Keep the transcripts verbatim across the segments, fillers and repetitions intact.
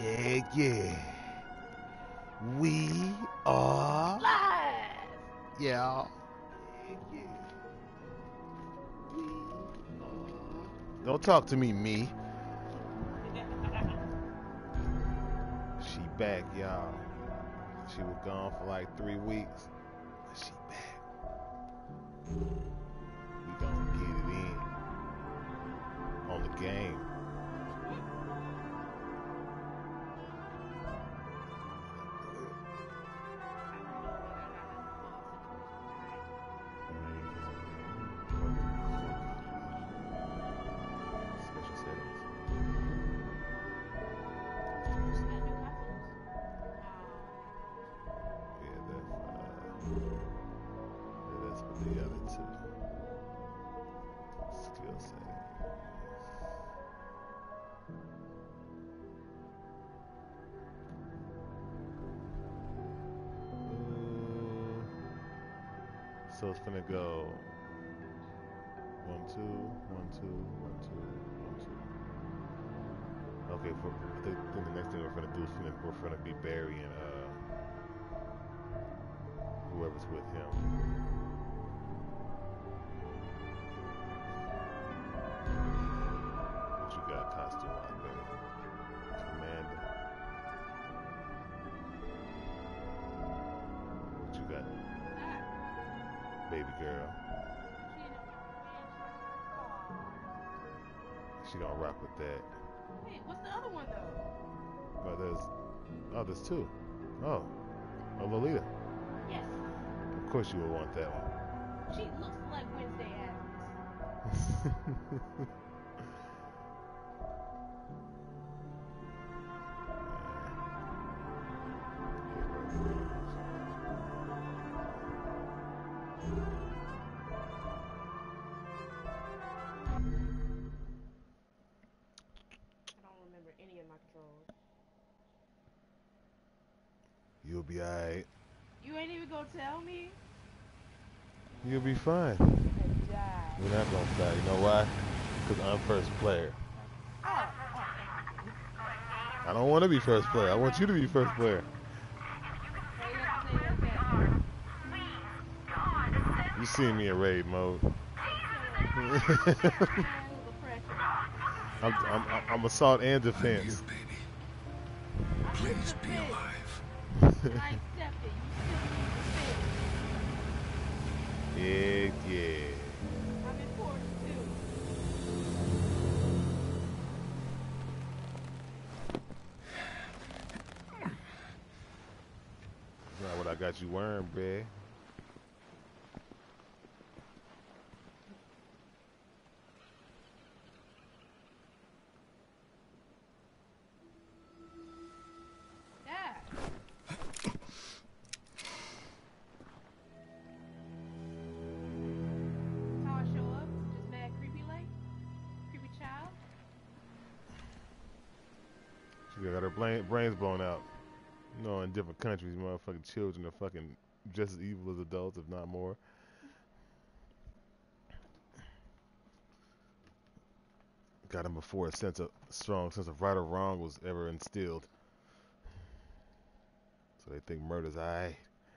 Yeah, yeah. We are live. Yeah. Yeah, yeah. We are. Don't talk to me, me. She back, y'all. She was gone for like three weeks, but she back. We gonna get it in on the game. Special settings. Yeah, that's uh, yeah, that's for the other two. Skill settings. Uh, so it's gonna go one two one two one two one two. Okay, for I think, I think the next thing we're gonna do is finna, we're gonna be burying uh whoever's with him. What you got, costume on, baby? Amanda. What you got, baby girl? She gonna rock with that. Wait, what's the other one though? Oh, there's oh, there's two. Oh, oh, Lolita. Yes. Of course you would want that one. She looks like Wednesday Addams. I don't remember any of my controls. You'll be alright. You ain't even gonna tell me? You'll be fine. Die. We're not gonna die. You know why? Because I'm first player. Oh, oh. I don't want to be first player. I want you to be first player. You see me in raid mode. I'm, I'm, I'm assault and defense. You, baby. Please be alive. Yeah, yeah. I'm important too. That's not what I got you wearing, bruh. She got her brains blown out. You know, in different countries, motherfucking children are fucking just as evil as adults, if not more. Got them before a sense of strong sense of right or wrong was ever instilled. So they think murder's alright.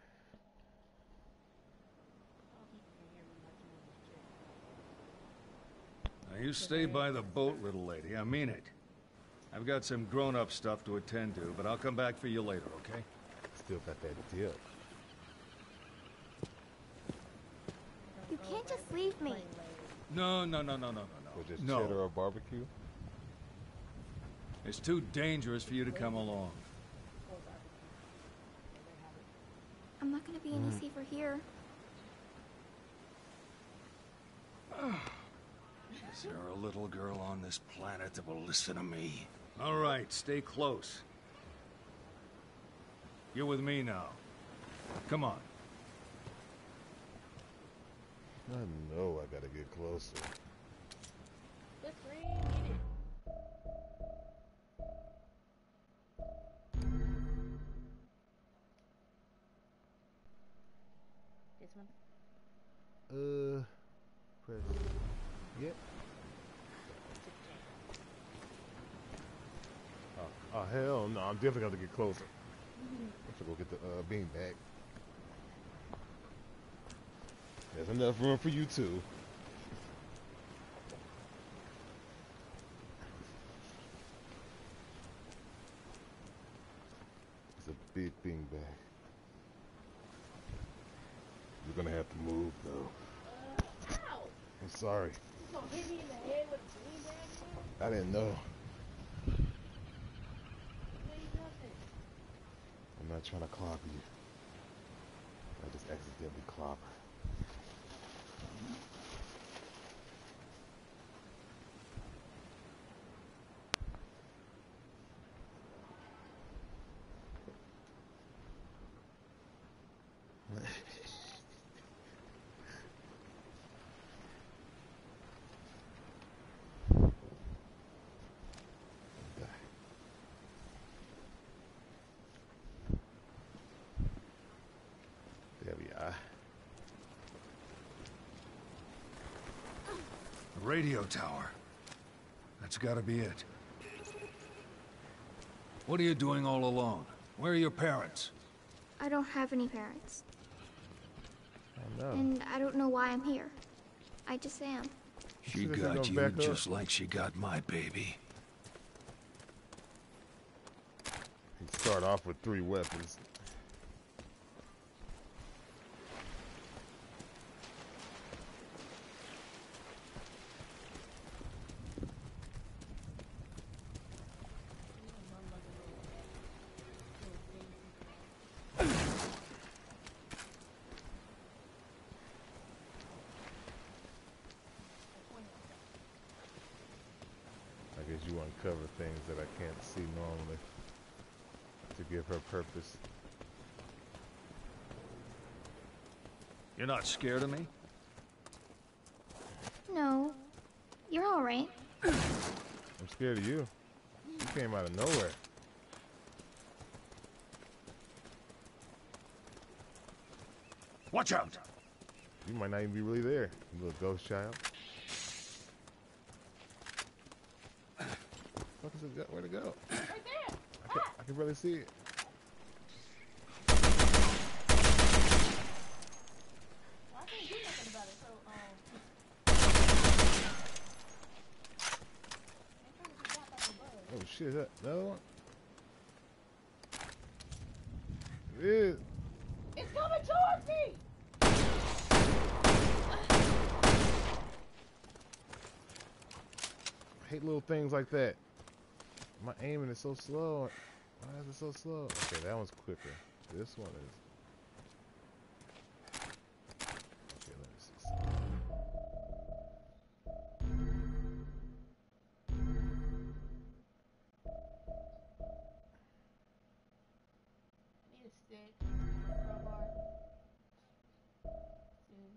Now you stay by the boat, little lady. I mean it. I've got some grown-up stuff to attend to, but I'll come back for you later, okay? Still got that deal. You can't just leave me. No, no, no, no, no, no, no. Or just no. cheddar or barbecue? It's too dangerous for you to come along. I'm not gonna be any Mm. safer here. Is there a little girl on this planet that will listen to me? All right, stay close. You're with me now. Come on. I know I gotta get closer. This ring, get it. This one? Uh, press. Yep. Oh hell no! I'm definitely gonna get closer. I'm gonna go get the uh, bean bag. There's enough room for you too. It's a big bean bag. You're gonna have to move though. Uh, ow! I'm sorry. You gonna hit me in the head with a green bag now? I didn't know. Ain't nothing. I'm not trying to clobber you. I just accidentally clobber. There we are. The radio tower. That's gotta be it. What are you doing all alone? Where are your parents? I don't have any parents. Oh no. And I don't know why I'm here. I just am. She Should've got gone you back up. just like she got my baby. You start off with three weapons. I guess you uncover things that I can't see normally to give her purpose. You're not scared of me? No. You're alright. I'm scared of you. You came out of nowhere. Watch out! You might not even be really there, you little ghost child. What is it? Where'd it go? Right there! I can, I can barely see it. Well, I can't do nothing about it, so, um... I'm trying to get back on the bug. Oh shit, is that another one? It is. It's coming towards me! I hate little things like that. My aiming is so slow. Why is it so slow? Okay, that one's quicker. This one is. Okay, let me see something. I need a stick. Crowbar. Two.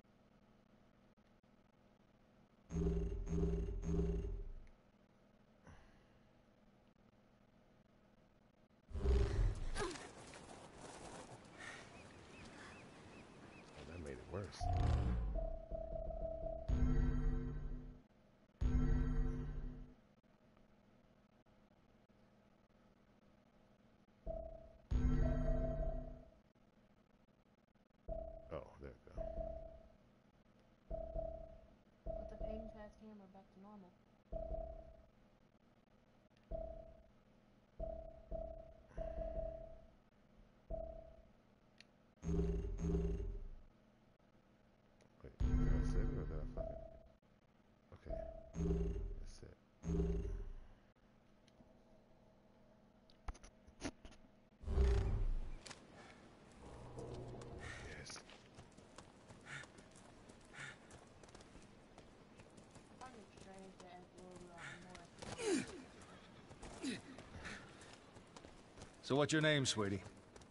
Oh, that made it worse. Oh, there we go. Put the ping past camera back to normal. Wait, did I save it or did I fuck it? Okay, that's it. Yes. I find it strange that as a little uh, more. So what's your name, sweetie?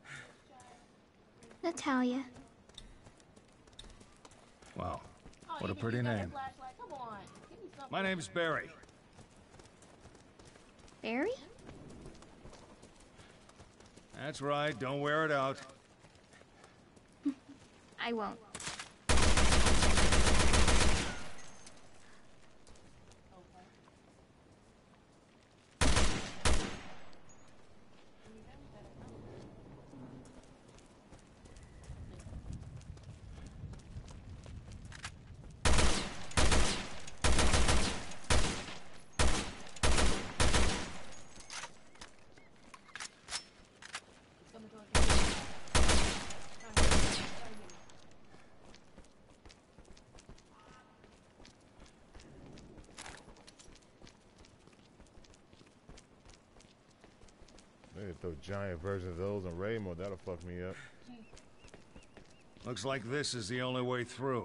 Natalia. Wow, Oh, what you a can pretty use that name. flashlight. Come on. Give me something. My name's Barry. Barry? That's right, don't wear it out. I won't. Okay. giant version of those in raid mode, that'll fuck me up. Looks like this is the only way through.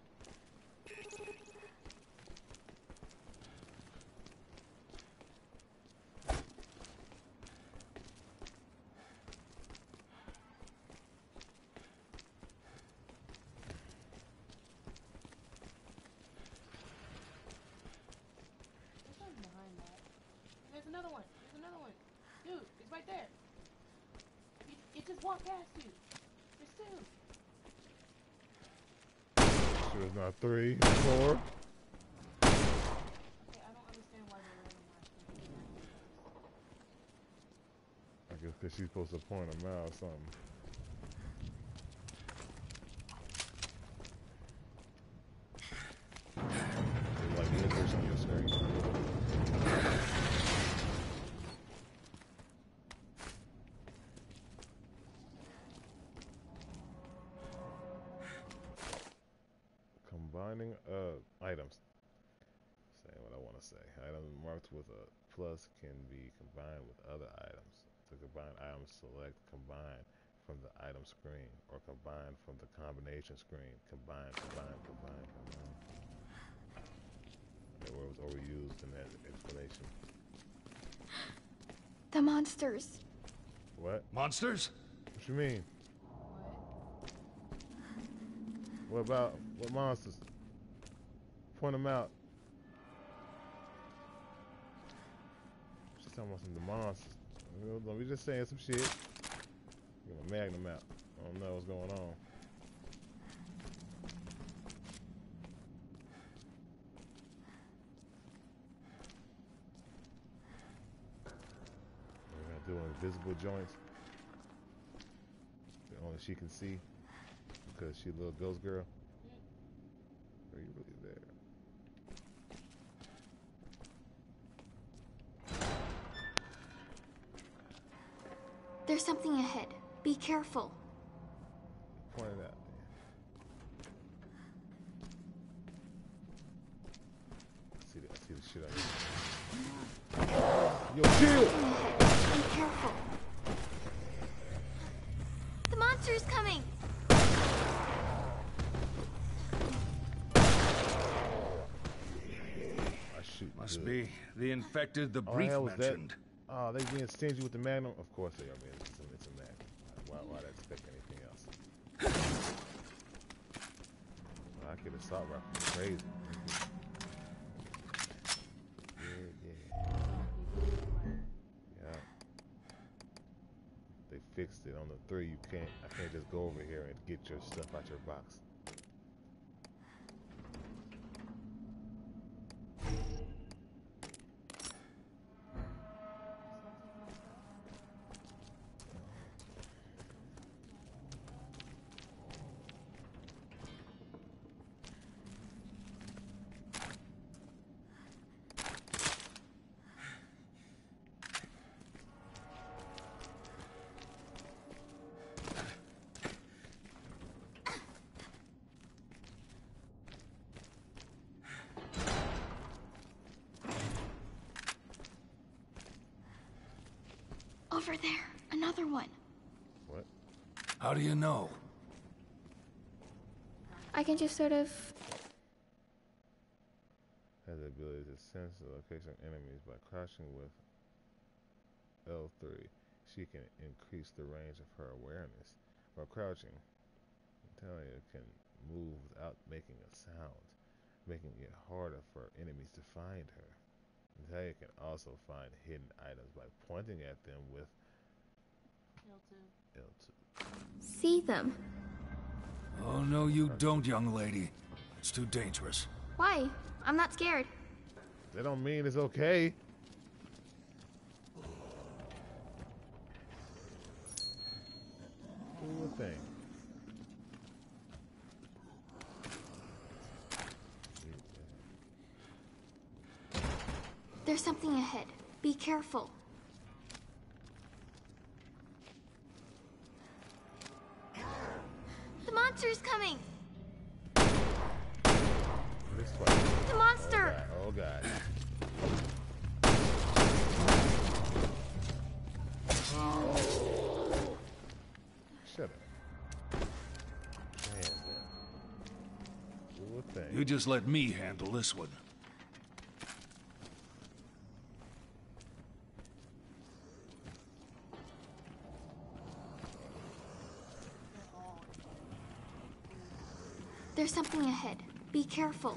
There's another one. There's another one. Dude, it's right there. It, it just walked past you. There's two. Sure it's not three, four. Okay, I don't understand why they're randomized. I guess because she's supposed to point them out or something. They're like glitters on your screen. Combining uh, items. Saying what I want to say. Items marked with a plus can be combined with other items. To combine items, select combine from the item screen or combine from the combination screen. Combine, combine, combine, combine. The word was overused in that explanation. The monsters. What? Monsters? What you mean? What about, what monsters? Point them out. She's talking about some of the monsters. Let me just saying some shit. Get my magnum out. I don't know what's going on. We're gonna do invisible joints that only she can see because she's a little ghost girl. Are you really there? There's something ahead. Be careful. Point it out. I see the, I see the shit out here. Yo, chill! Be careful. The monster's coming! I shoot. Must good. be the infected the Oh, brief hell was that? mentioned. Oh, they being stingy with the magnum? Of course they are, man. It's a, it's a magnum. Why, why'd I expect anything else? Well, I could assault rifle. Crazy. Yeah, yeah. Yeah. They fixed it on the three. You can't, I can't just go over here and get your stuff out your box. Over there. Another one. What? How do you know? I can just sort of... Has the ability to sense the location of enemies by crouching with L three. She can increase the range of her awareness. While crouching, Natalia can move without making a sound, making it harder for enemies to find her. Natalia can also find hidden items by pointing at them with L two. L two. see them. Oh, no, you don't, young lady. It's too dangerous. Why? I'm not scared. That don't mean it's okay. Do your thing. There's something ahead. Be careful. The monster's coming! This way. The monster! Oh god. Oh god. Shut up. Man, man. Cool thing. You just let me handle this one. There's something ahead. Be careful.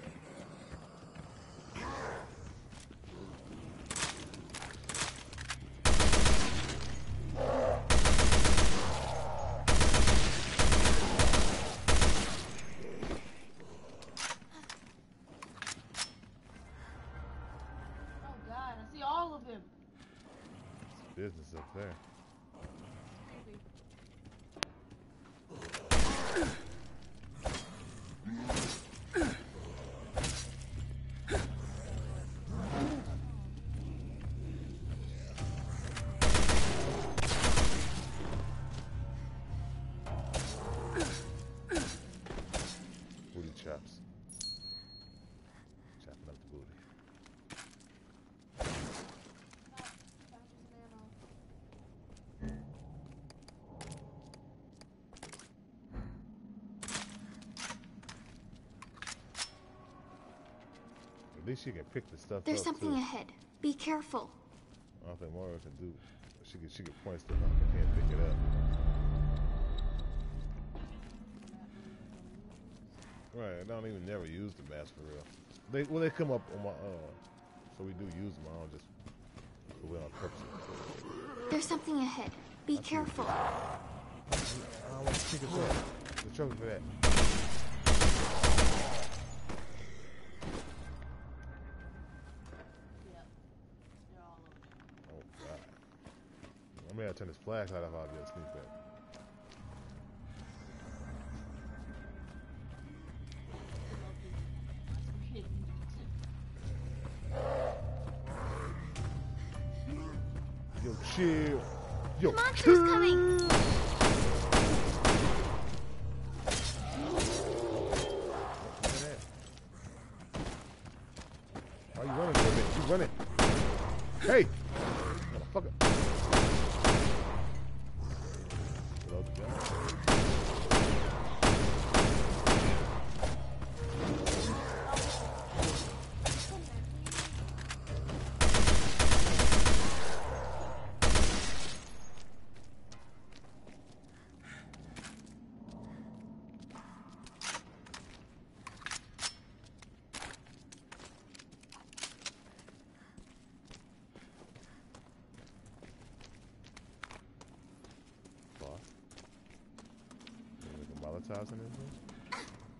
Business up there. Booty chops. Chopping up the booty. At least she can pick the stuff There's up something too. ahead. Be careful. I don't think Moira can do. She can she can point stuff out, but can't pick it up. Right, I don't even never use the mask for real. They well they come up on my uh, so we do use them. I don't just do it on purpose. There's something ahead. Be careful. I don't want to pick it up. The trouble for that. I may have to turn this flashlight off. I'll just sneak back. Yo, chill. Yo, The monster's chill. coming. Why you running for a minute? You running? Hey, motherfucker. Molotovs in this one?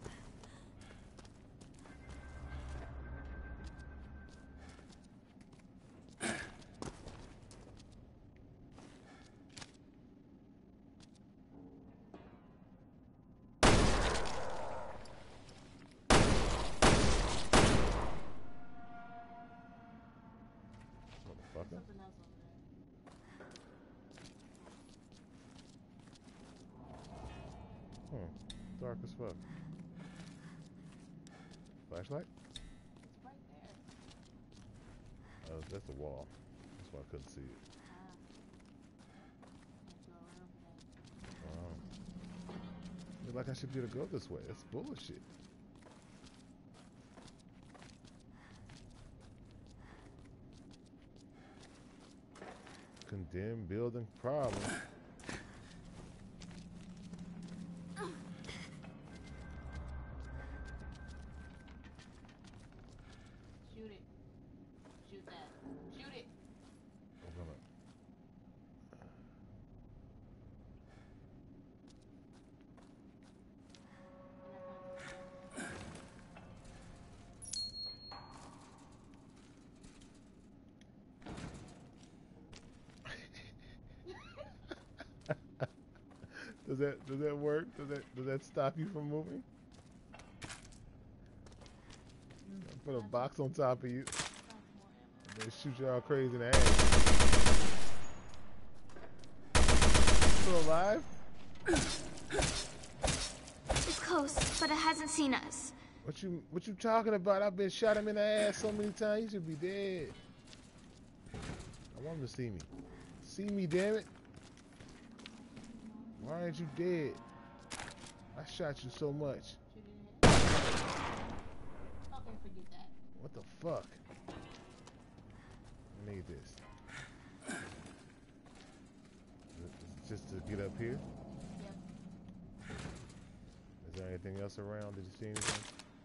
Motherfucker. Hmm. Dark as fuck. Flashlight? It's right there. Oh, that's the wall. That's why I couldn't see it. Oh. Look like I should be able to go this way. That's bullshit. Condemned building problem. Shoot it. Shoot that. Shoot it. Open up. Does that does that work? Does that does that stop you from moving? Put a box on top of you. And they shoot you all crazy in the ass. Still alive? It's close, but it hasn't seen us. What you what you talking about? I've been shot him in the ass so many times. He should be dead. I want him to see me. See me, damn it. Why aren't you dead? I shot you so much. Shoot it in the head. Okay, forget that. What the fuck? I need this. Just to get up here? Yep. Is there anything else around? Did you see anything?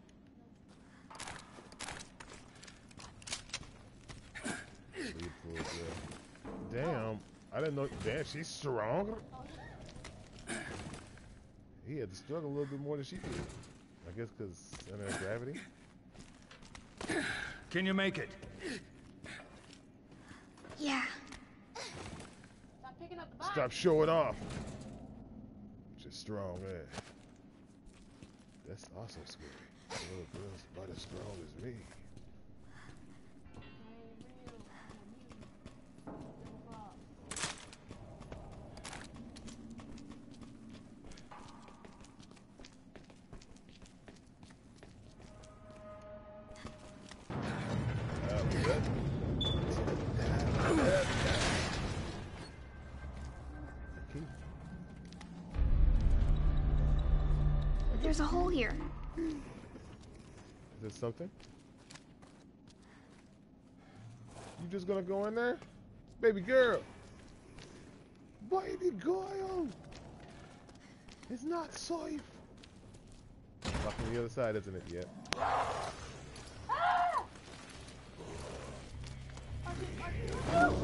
Lead pool, yeah. Damn. I didn't know. Damn, she's strong. Oh. He had to struggle a little bit more than she did. I guess because center of gravity. Can you make it? Yeah. Stop picking up the body. Stop showing off. Just strong, man. That's also scary. A little girl's about as strong as me. There's a hole here. Is this something? You just gonna go in there? Baby girl! Baby girl! It's not safe! Lock on the other side, isn't it? Yet. Ah! Are you, are you,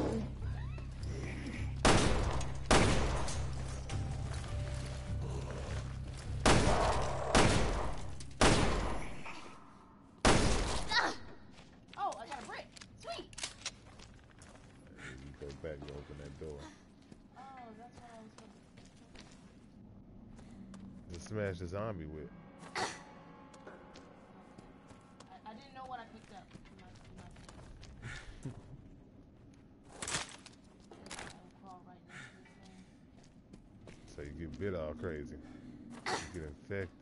oh, I got a brick. Sweet. You go back and open that door. Oh, that's what I was supposed to Just smash the zombie with. I, I didn't know what I picked up. In my, in my I'll crawl right next to this thing. So you get bit all crazy. You get infected.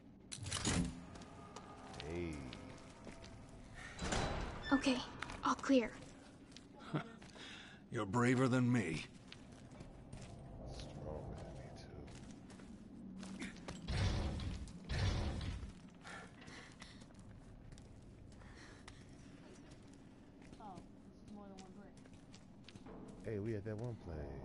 Hey. Okay, all clear. You're braver than me. Stronger than me too. Oh, this is more than one brick. Hey, we at that one place.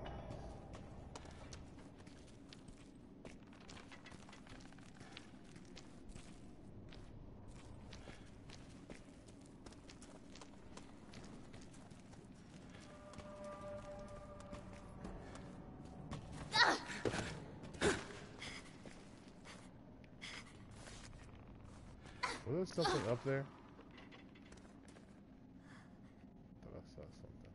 Was there something up there? Thought I saw something.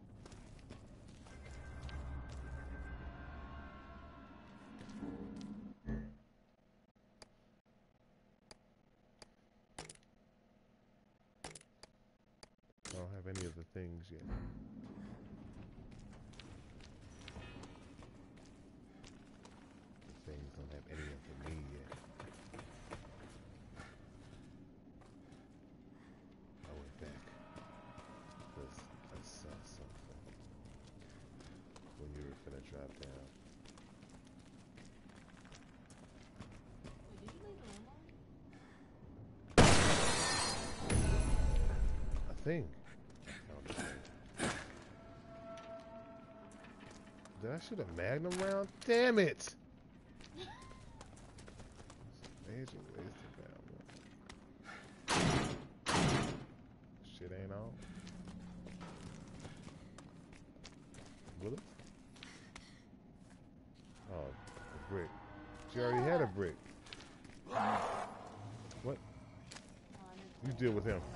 I don't have any of the things yet. The things don't have any of the me yet. I went back because I saw something when you were finna drop down. Wait, did you leave the room on? A thing. I found a thing. Did I shoot a magnum round? Damn it! Major wasted round. Shit ain't on. Bullets? Oh, a brick. She already had a brick. What? You deal with him.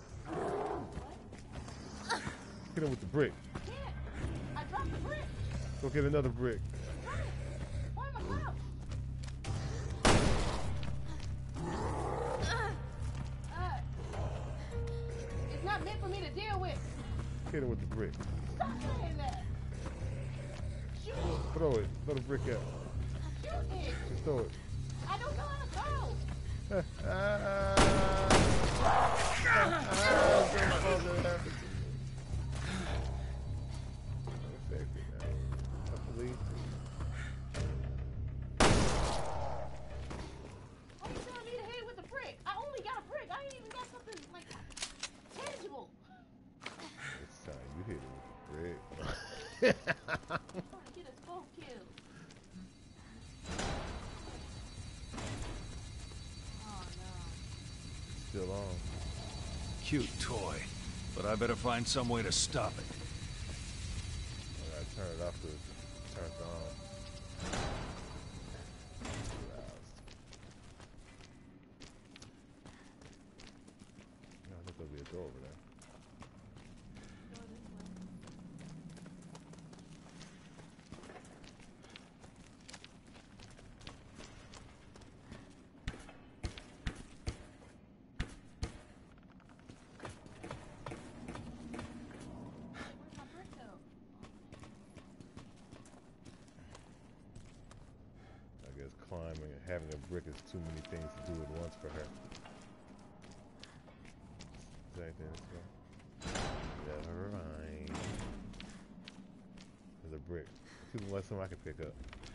Hit him with the brick. I can't. I dropped the brick. Go get another brick. Why am I crouched? Uh, it's not meant for me to deal with. Hit him with the brick. Stop saying that. Shoot it. Throw it. Throw the brick out. Shoot it. Just throw it. I don't know how to throw. still on. Cute toy, but I better find some way to stop it. I gotta turn it off to turn it on. I think there'll be a door over there. Climbing and having a brick is too many things to do at once for her. Is there anything else? Never mind. There's a brick. People want something I can pick up.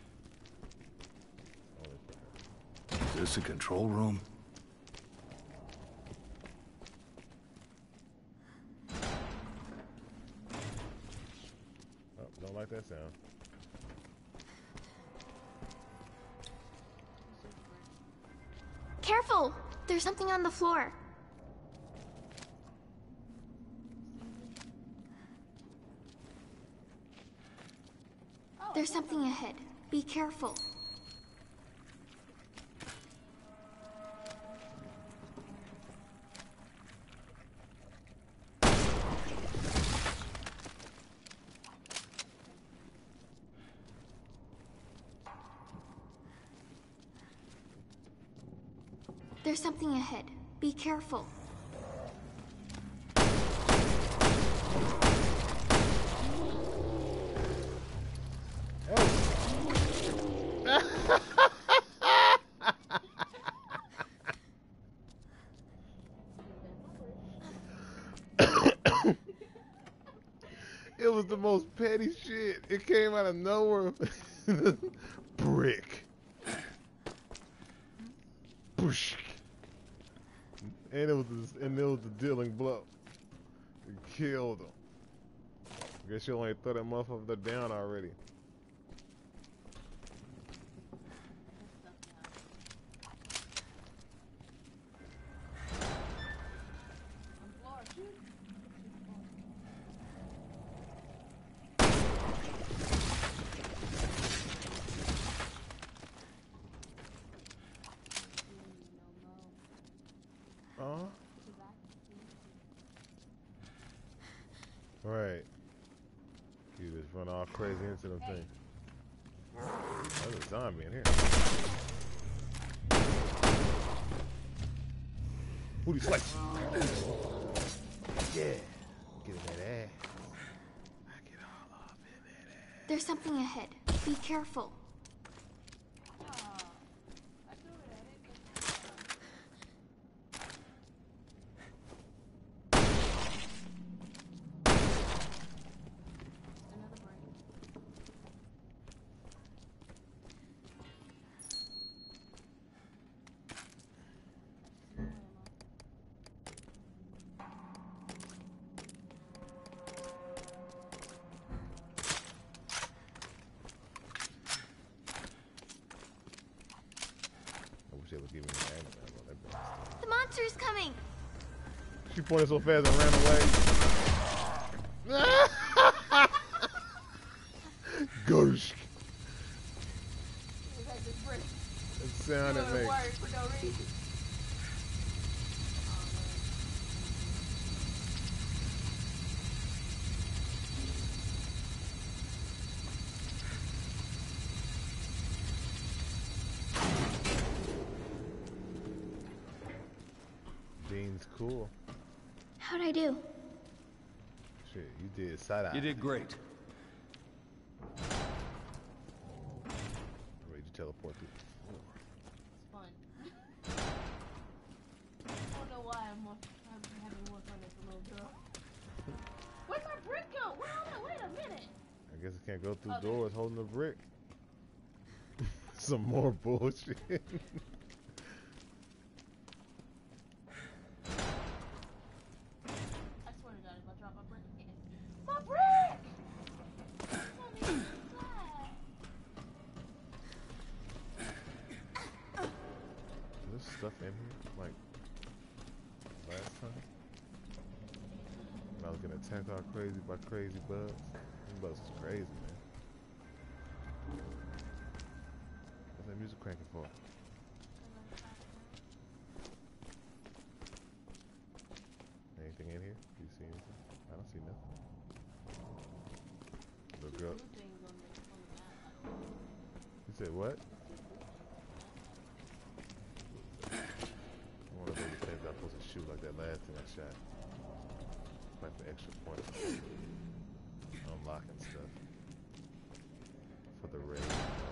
Only for her. Is this a control room? Oh, don't like that sound. Careful! There's something on the floor. There's something ahead. Be careful. There's something ahead. Be careful. It was the most petty shit. It came out of nowhere. Brick. Boosh. And it was the, and it was the dealing blow. It killed him. Guess you only throw that motherfucker down already. Right. You just run all crazy into them things. There's a zombie in here. Who do you slice? Yeah. Get in that ass. I get all up in that ass. There's something ahead. Be careful. The monster's coming! She pointed so fast and ran away. Goosh. That sound it makes. For no reason. Bean's cool. How'd I do? Shit, you did side eye. You did great. Where'd you teleport to? It's fun. I don't know why I'm, I'm having more fun as a little girl. Where'd my brick go? Where am I? Wait a minute. I guess it can't go through Okay. doors holding a brick. Some more bullshit. Stuff in here, like attacked all crazy by crazy bugs. These bugs is crazy, man. What's that music cranking for? Anything in here? Do you see anything? I don't see nothing. Little girl. You said what? One of those things I'm supposed to shoot like that last thing I shot. Like the extra points. Unlocking stuff. For the raid.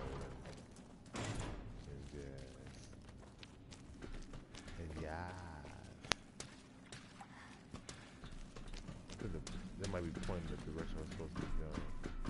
And yes. And yeah. That might be pointing the direction I'm supposed to be going.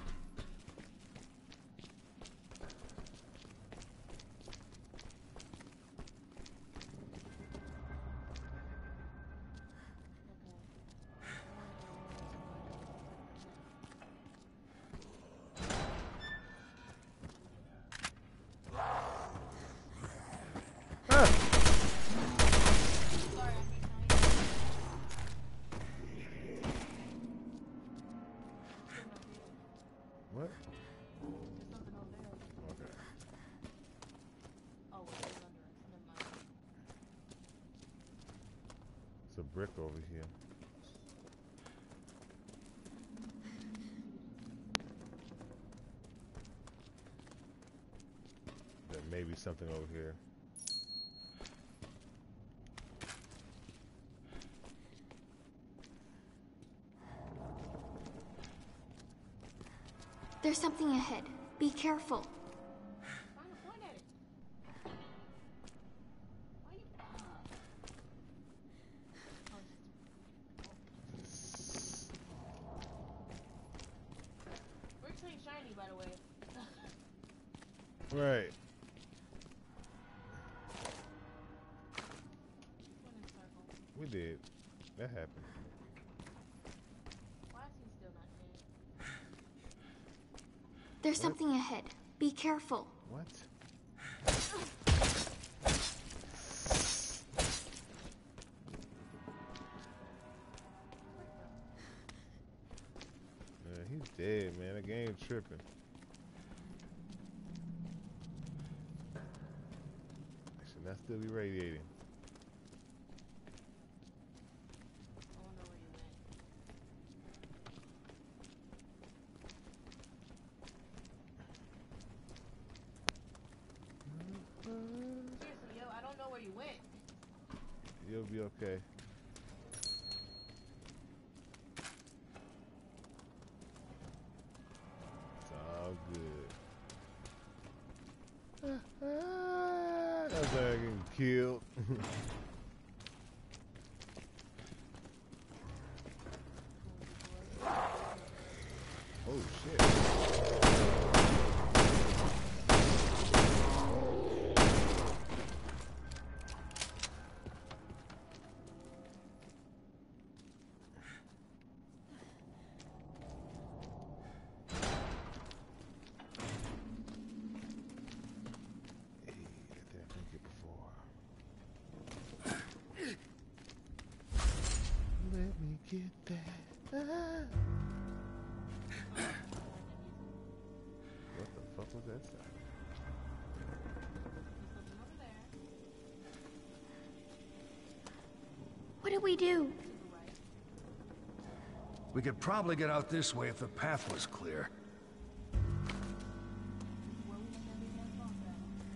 What? Something over there. Okay. Oh, wait, it's under us. Never mind. It's a brick over here. There may be something over here. There's something ahead. Be careful. Trying to point at it. Why you? Oh, bricks ain't shiny, by the way. Right. Went in a circle. We did. That happened. Why is he still not dead? There's What? something ahead. Be careful. What? Man, he's dead, man. The game tripping. I should not still be radiating. I wonder where you went. Seriously, yo, I don't know where you went. You'll be okay. It's all good. That's how I getting killed. Oh shit. Hey, that thing I couldn't get before. Let me get that. Ah. What the fuck was that sound? There's something over there. What do we do? To the right. We could probably get out this way if the path was clear. Where we have everything else off at.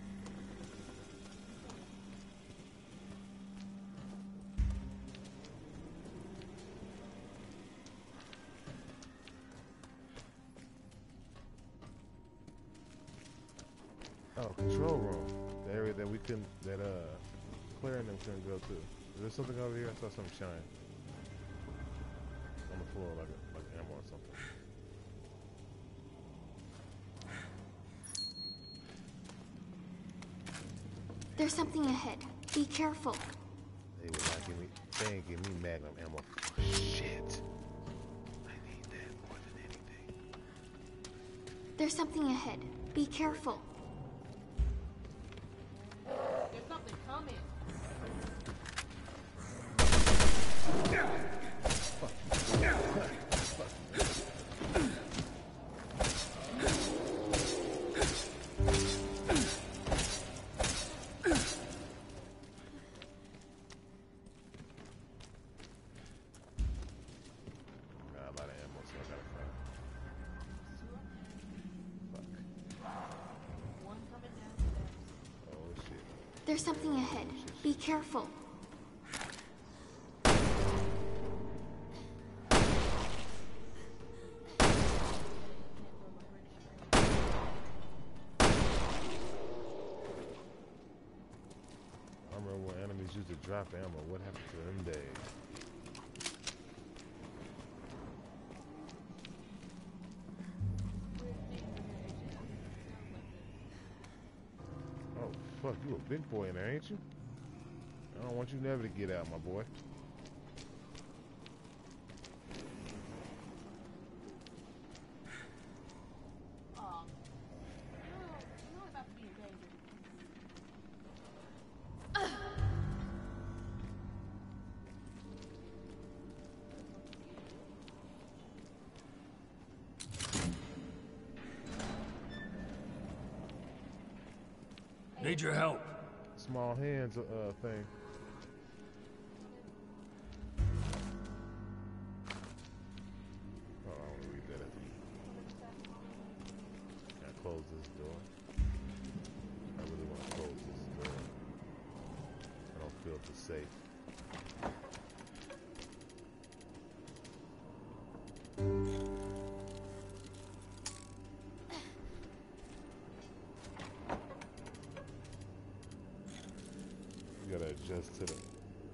Oh, control room. The area that we couldn't, that uh, Claire and them couldn't go to. Is there something over here? I saw something shine on the floor, like a, like ammo or something. There's something ahead. Be careful. They would not give me, they ain't give me magnum ammo. Shit. I need that more than anything. There's something ahead. Be careful. There's something coming. Fuck. There's something ahead. Be careful. I remember when enemies used to drop ammo. What happened to them days? Oh, fuck, you a big boy in there, ain't you? I don't want you never to get out, my boy. Um, you know, you know about to be in danger. Need your help. Small hands, uh, thing. Oh, I want to read that at you. Can I close this door? I really want to close this door. I don't feel too safe. You gotta adjust to the to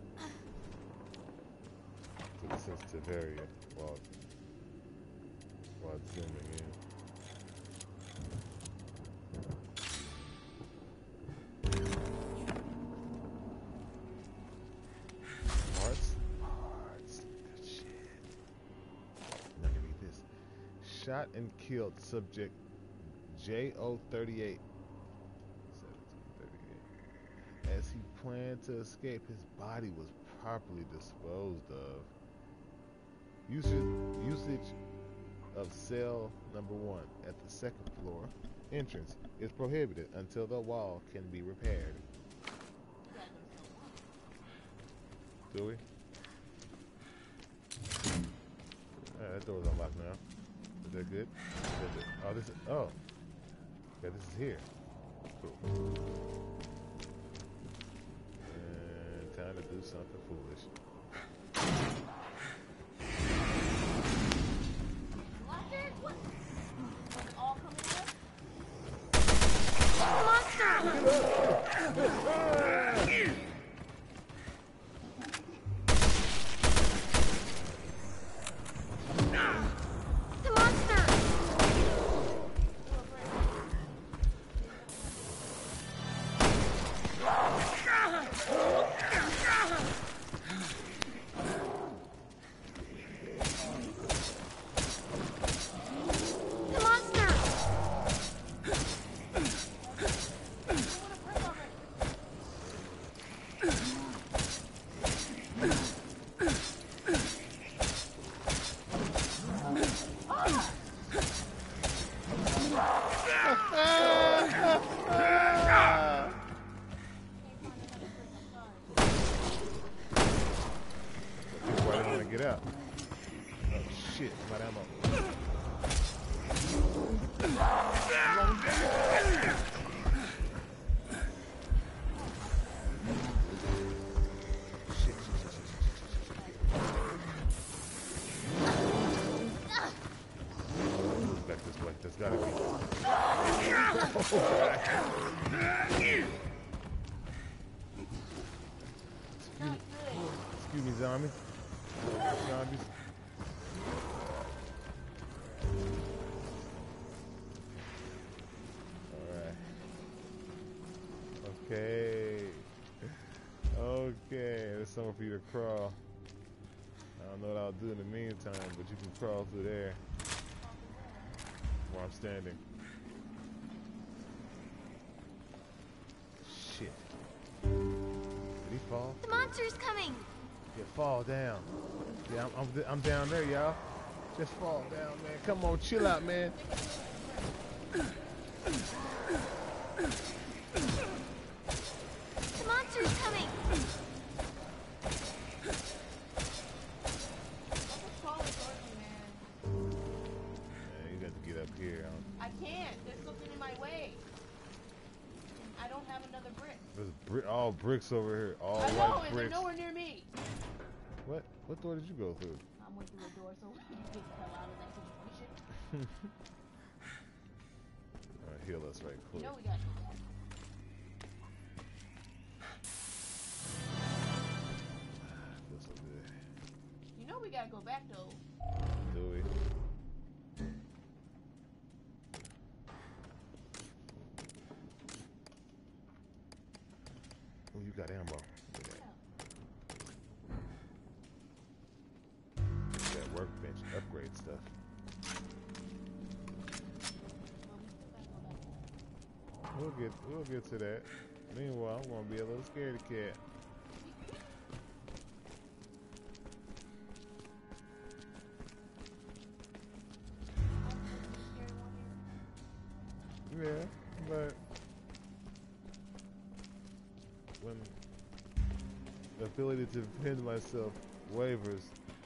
the sensitive area while while it's zooming in. Hearts, hearts, good shit. Now give me this. Shot and killed subject J O thirty-eight. As he planned to escape, his body was properly disposed of. Usage, usage of cell number one at the second floor entrance is prohibited until the wall can be repaired. Do we? Alright, that door's unlocked now. Is that good? Is that good? Oh, this is, oh. Yeah, this is here. Cool. Time to do something foolish. Locked it? What? Was it all coming up? The monster! Get out. Oh shit, my ammo. Shit, shit, shit, shit, shit, shit. Back this way. There's gotta be. Oh, excuse, excuse me, zombie. Zombies. Alright. Okay. Okay. There's somewhere for you to crawl. I don't know what I'll do in the meantime, but you can crawl through there. Where I'm standing. Shit. Did he fall? The monster's coming! Yeah, fall down. Yeah, I'm, I'm, I'm down there, y'all. Just fall down, man. Come on, chill out, man. The monster's coming! Yeah, you got to get up here. I can't. There's something in my way. I don't have another brick. There's brick. Oh, bricks over here. All I white know, and they're bricks. nowhere near me. What? What door did you go through? I went through a door so you get the hell out of that situation. Alright, heal us right quick. You know we got to do that. Feels so good. You know we gotta go back though. Do we? Oh, you got ammo. Look at that. That workbench upgrade stuff. Well, we still gotta go back. We'll get we'll get to that. Meanwhile, I'm gonna be a little scaredy cat. Yeah, but when the ability to defend myself wavers,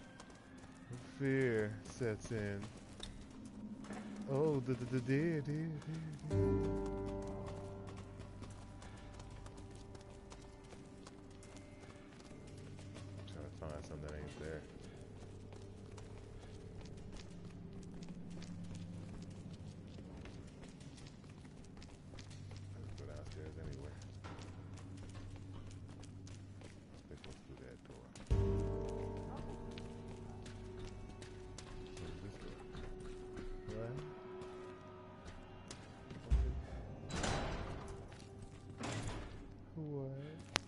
fear sets in. Oh, the the the dear, dear, dear, dear. Trying to find something that ain't there. Let's go downstairs anyway. I think we'll through that door. What's this door? Right? What?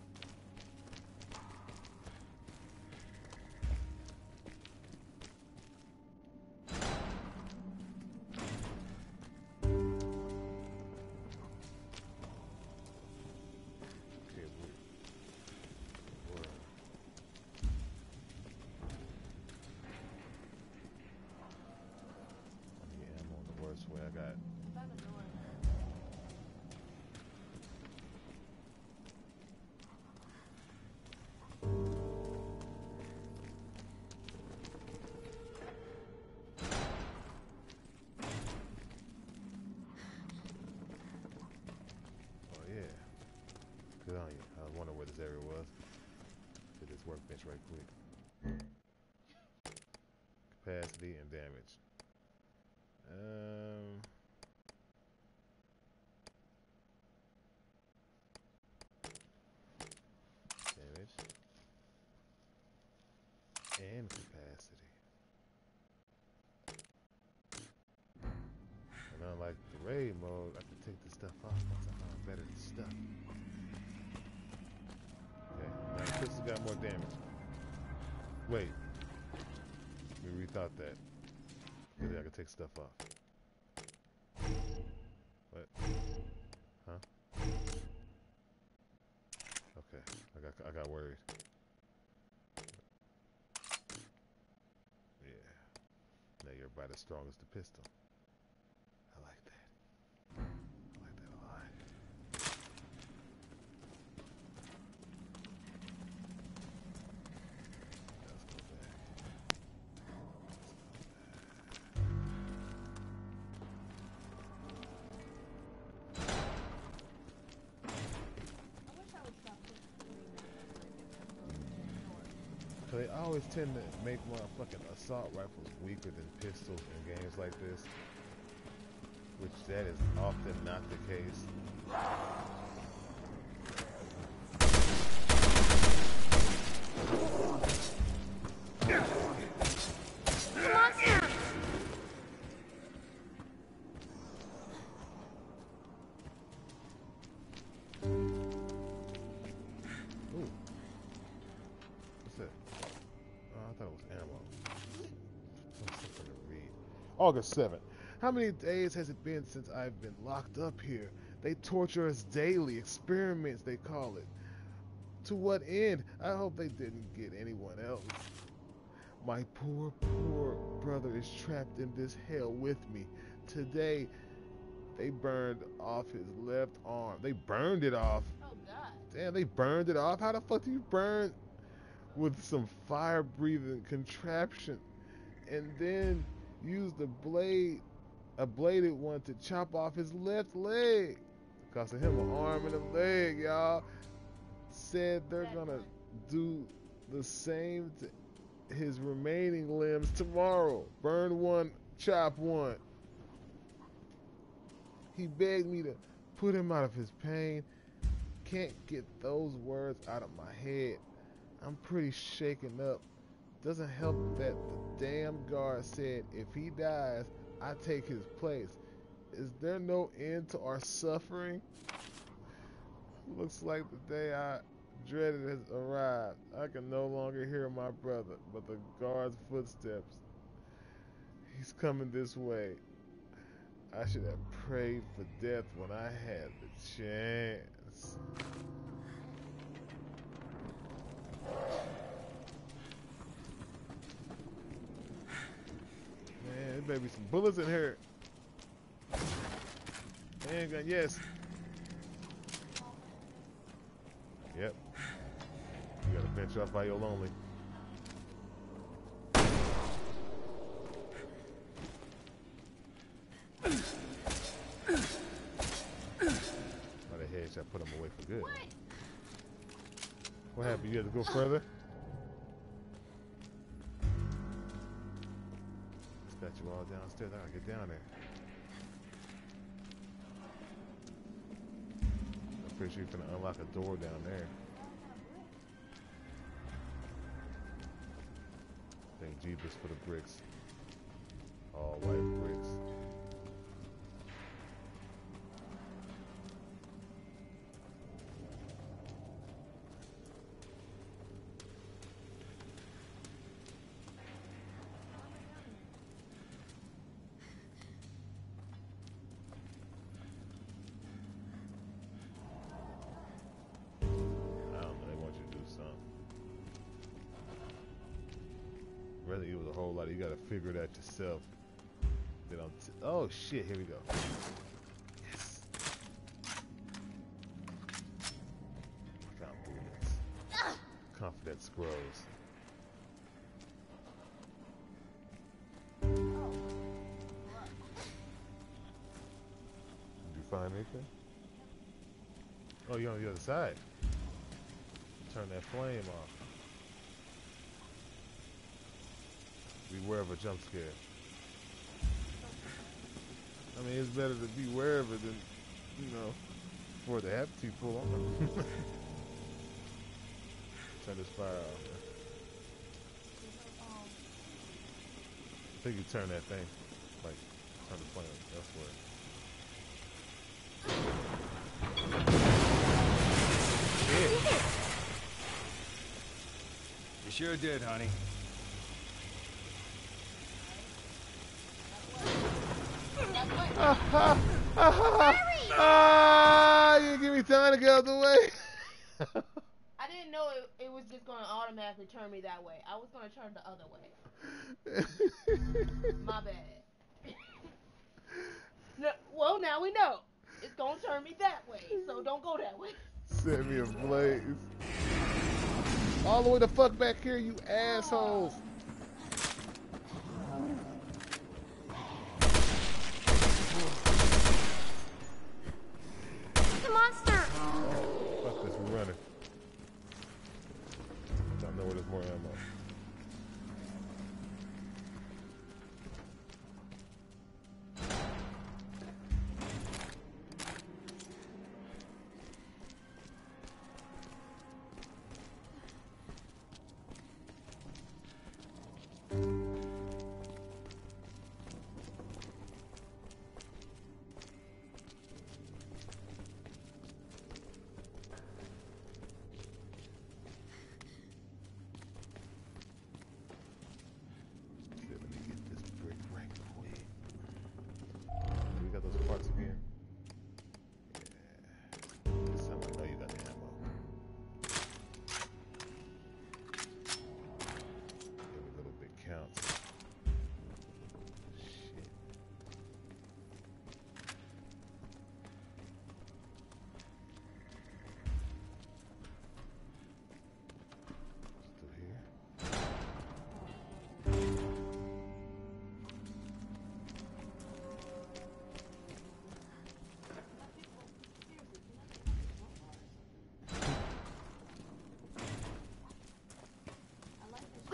Okay, we, we're, yeah, I'm on the worst way. I got Find the door. Oh yeah. Good on you. I was wondering where this area was. Hit this workbench right quick. Capacity and damage. Um. Damage. And capacity. And unlike the raid mode, I can take the stuff off once I find better stuff. Okay, now the pistol got more damage. Wait. We rethought that. Because I can take stuff off. What? Huh? Okay, I got I got worried. Yeah. Now you're about as strong as the pistol. I like that. I like that a lot. Let's go back. I wish I would stop pushing the So they always tend to make motherfucking assault rifles weaker than pistols in games like this. Which that is often not the case. The monster! Ooh. What's that? Oh, I thought it was ammo. Something to read. August seventh. How many days has it been since I've been locked up here? They torture us daily. Experiments, they call it. To what end? I hope they didn't get anyone else. My poor, poor brother is trapped in this hell with me. Today, they burned off his left arm. They burned it off. Oh God. Damn, they burned it off. How the fuck do you burn with some fire-breathing contraption and then use the blade, a bladed one, to chop off his left leg? Costing him an arm and a leg, y'all. said they're That gonna one. do the same to his remaining limbs tomorrow. Burn one, chop one. He begged me to put him out of his pain. Can't get those words out of my head. I'm pretty shaken up. Doesn't help that the damn guard said if he dies, I take his place. Is there no end to our suffering? Looks like the day I dreaded has arrived. I can no longer hear my brother, but the guard's footsteps. He's coming this way. I should have prayed for death when I had the chance. Man, there better be some bullets in here. Handgun, yes. Yep. You gotta bench off by your lonely. By the head shot, put him away for good. What? What happened? You had to go further? It's got you all downstairs. I gotta get down there. I'm pretty sure you're gonna unlock a door down there. Thank Jeebus for the bricks. All white bricks. Rather, it was a whole lot. You gotta figure it out yourself. Then I'm t oh shit! Here we go. Yes. Found bullets. Confidence grows. Did you find anything? Oh, you're on the other side. Turn that flame off. Beware of a jump scare. I mean, it's better to be aware of it than, you know, for it to happen to you full on. Turn this fire off, man. I think you turn that thing, like, turn the flame elsewhere. Yeah. You sure did, honey. Ah, ah, ah, you didn't give me time to get out the way. I didn't know it, it was just going to automatically turn me that way. I was going to turn the other way. My bad. No, well, now we know. It's going to turn me that way, so don't go that way. Set me ablaze. All the way the fuck back here, you assholes. The monster! Oh, fuck this, we're running. I know where there's more ammo.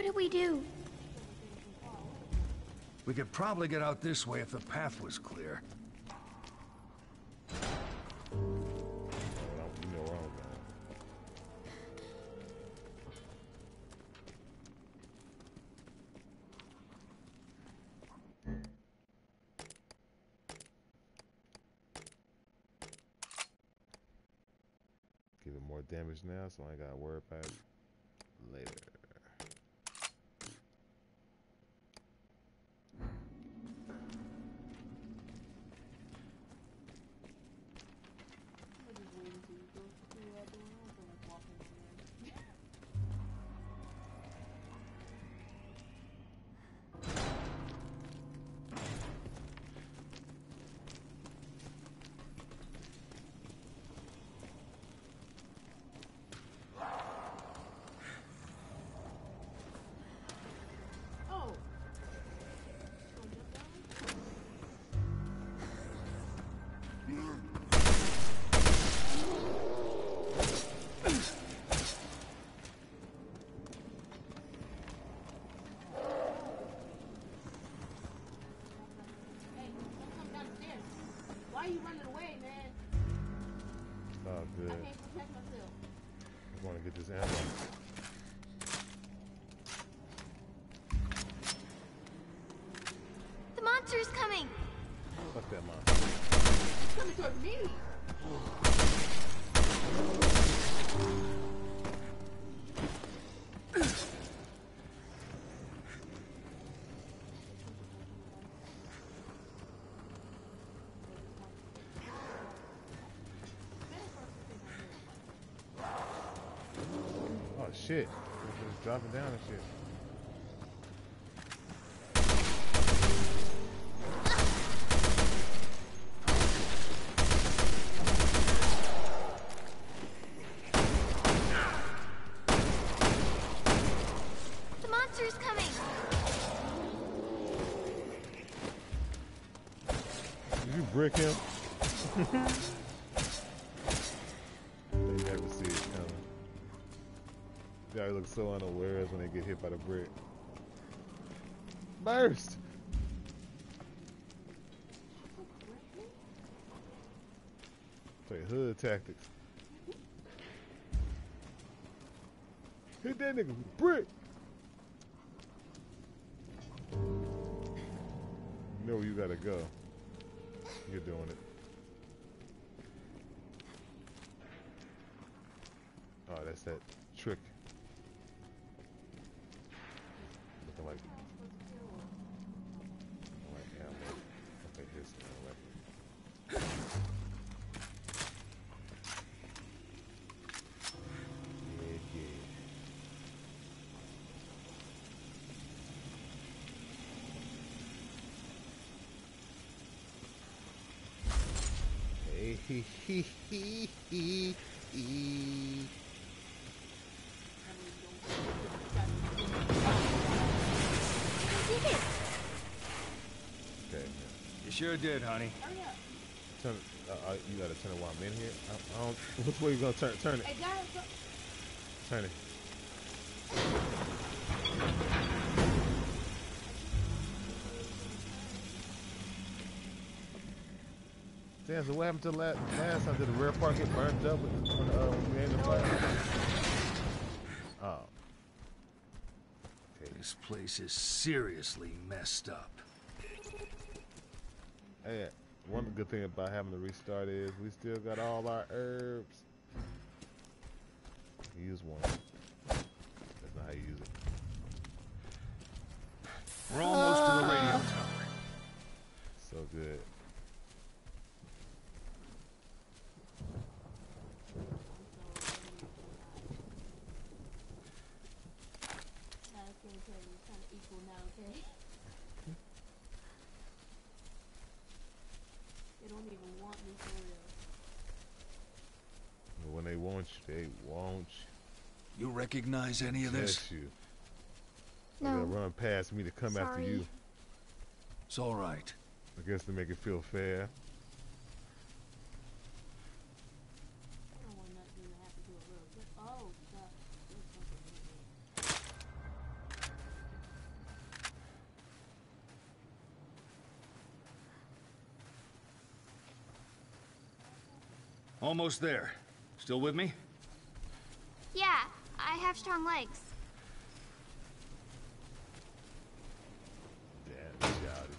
What do we do? We could probably get out this way if the path was clear. You know where I'm going. Give it more damage now, so I ain't gotta worry about it later. Why are you running away, man? Oh, good. I can't protect myself. I want to get this ammo. The monster's coming! Fuck that monster. It's coming toward me! Oh shit. It's just dropping down and shit. The monster's coming! Did you brick him? They never see it coming. They look so unaware when they get hit by the brick. Burst! Take hood tactics. Hit that nigga with a brick! You know where you gotta go. You're doing it. Oh, that's that trick. Looking like, like ammo. Okay, here's some weapon. Yeah, yeah. Hey, he, he, he, he, he. I did it! Okay, You sure did, honey. Hurry up. turn. Uh, uh, you gotta turn it while I'm in here. I, I don't. Which way you gonna turn? Turn it. Hey, guys, look. Turn it. Damn, so what happened to the last, last time? Did the rear part get burned up when, when, uh, when we had the fire? Oh. Okay. This place is seriously messed up. Hey, one good thing about having to restart is we still got all our herbs. Use one. That's not how you use it. We're almost to the radio tower. So good. Nah, I can't tell you. It's kind of equal now, okay? They don't even want me for real. And when they want you, they want You recognize any of you. this? Yes, you. They're gonna No. run past me to come after Sorry. you. It's all right. I guess to make it feel fair. I don't want nothing to happen to a little bit. Oh, God. There's something in there. Almost there. Still with me? Yeah, I have strong legs. Damn, shouty.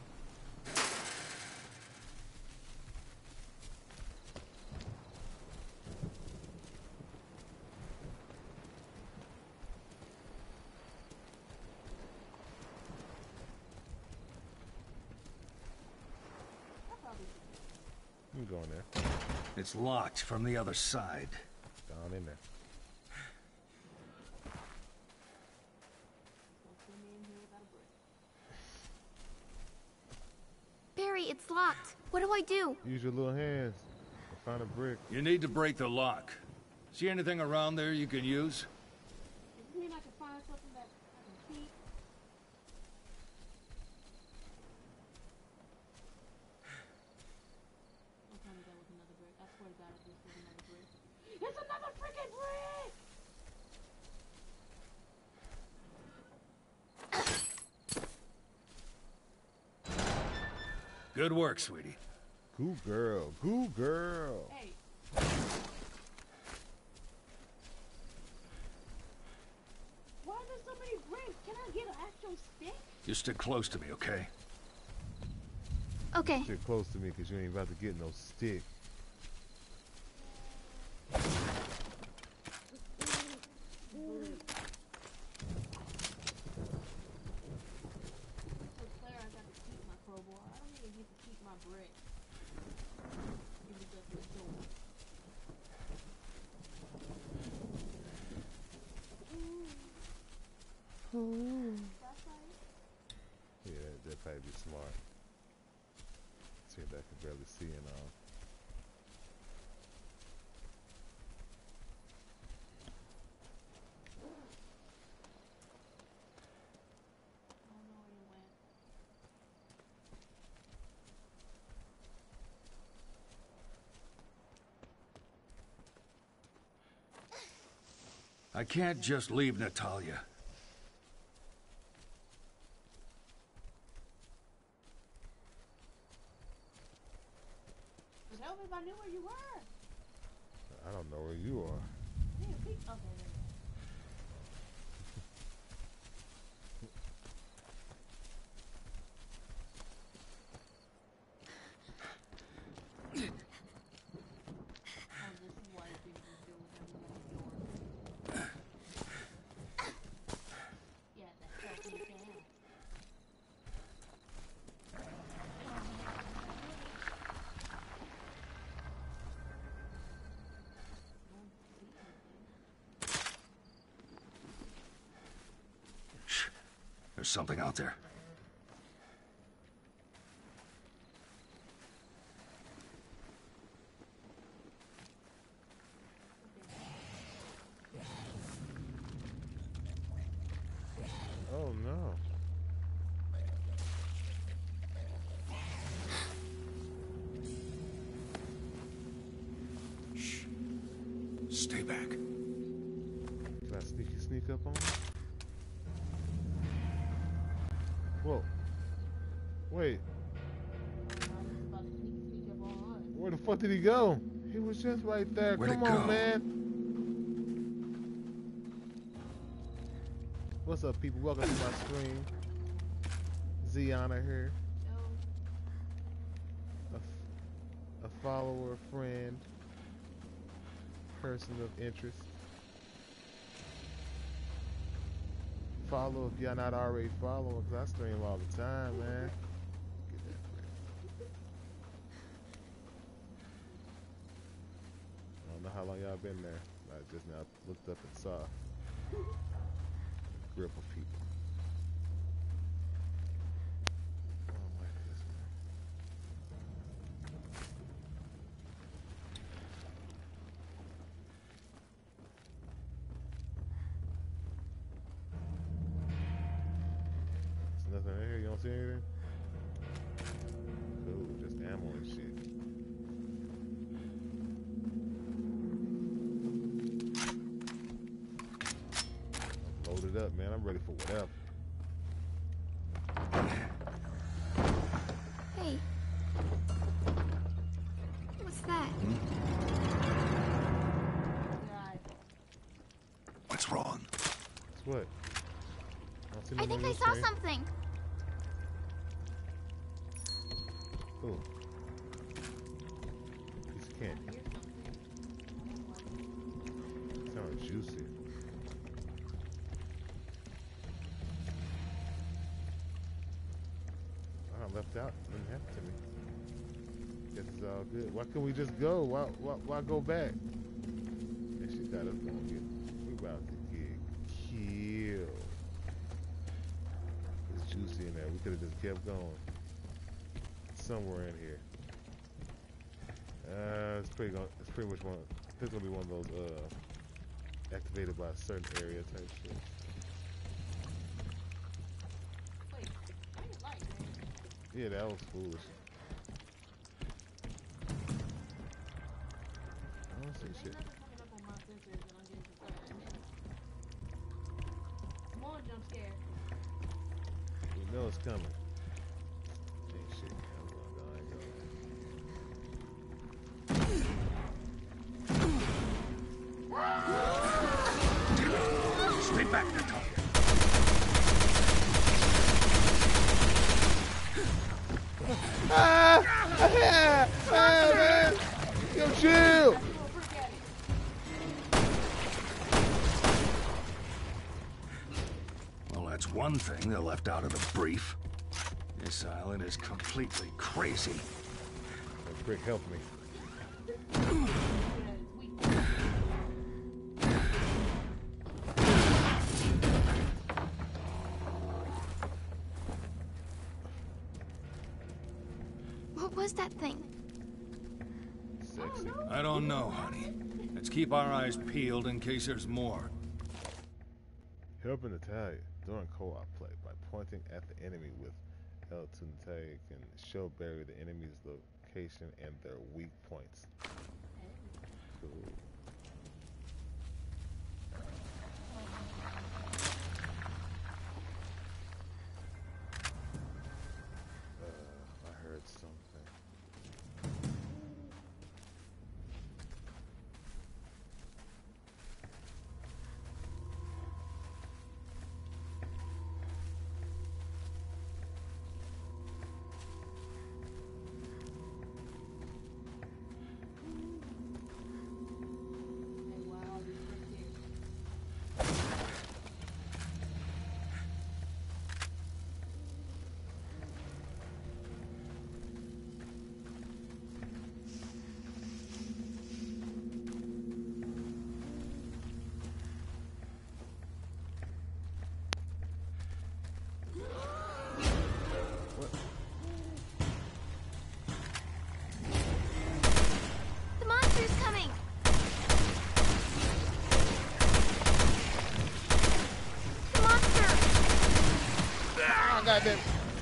I'm going there. It's locked from the other side. Down in there. Barry, it's locked. What do I do? Use your little hands. Find a brick. You need to break the lock. See anything around there you can use? Does this mean I can find something that I can keep? I'm trying to go with another brick. I swear to God, if this is another brick. It's another freaking brick! Good work, sweetie. Goo girl. Goo girl. Hey. Why are there so many bricks? Can I get an actual stick? You stick close to me, okay? Okay. Stick close to me because you ain't about to get no stick. So Claire, I got to keep my crowbar. I don't even get to keep my brick. It was just a door. That's right. Yeah, that'd probably be smart. See if I can barely see and all. I don't know where you went. I can't just leave Natalia. But help me if I knew where you were. I don't know where you are. I didn't think. Okay, there you go. Oh, this is why people just do whatever they want. Yeah, that helped me down. Shh. There's something out there. Oh no. Shh. Stay back. Can I sneaky sneak up on him? Whoa. Wait. I was about to sneak, sneak up on us. Where the fuck did he go? He was just right there. Where'd Come it on, go? man. What's up, people? Welcome to my stream. ZIYANNA here. Yo, A, f- a follower, friend, person of interest. Follow if y'all not already following, because I stream all the time, man. Get that grip. I don't know how long y'all been there. I just now looked up and saw a grip of people. Oh my goodness, man. There's nothing in here. You don't see anything? Cool, just ammo and shit. I'm loaded up, man. I'm ready for whatever. Hey. What's that? What? I, I think I saw something. Ooh. Piece of candy. Sounds juicy. I left out. Didn't happen to me. Guess it's all good. Why couldn't we just go? Why, why, why go back? And she got us going to get. We about to get killed. It's juicy in there. We could have just kept going. Somewhere in here. Uh, it's pretty. Gonna, it's pretty much one. It's gonna be one of those uh, activated by a certain area type shit. Yeah, that was foolish. I don't see shit. Come on, jump scare. We know it's coming. Ain't shit. I'm gonna go. Stay back, Natalia. Ah! Ah! Ah, man! Yo, chill! Well, that's one thing they left out of the brief. This island is completely crazy. That brick helped me. What was that thing? Sexy. I don't know, honey. Let's keep our eyes peeled in case there's more. Helping Natalia during co-op play by pointing at the enemy with L two. Natalia can show Barry the enemy's location and their weak points. Cool. Uh, I heard something. The monster's coming! The monster! Ah, goddamn!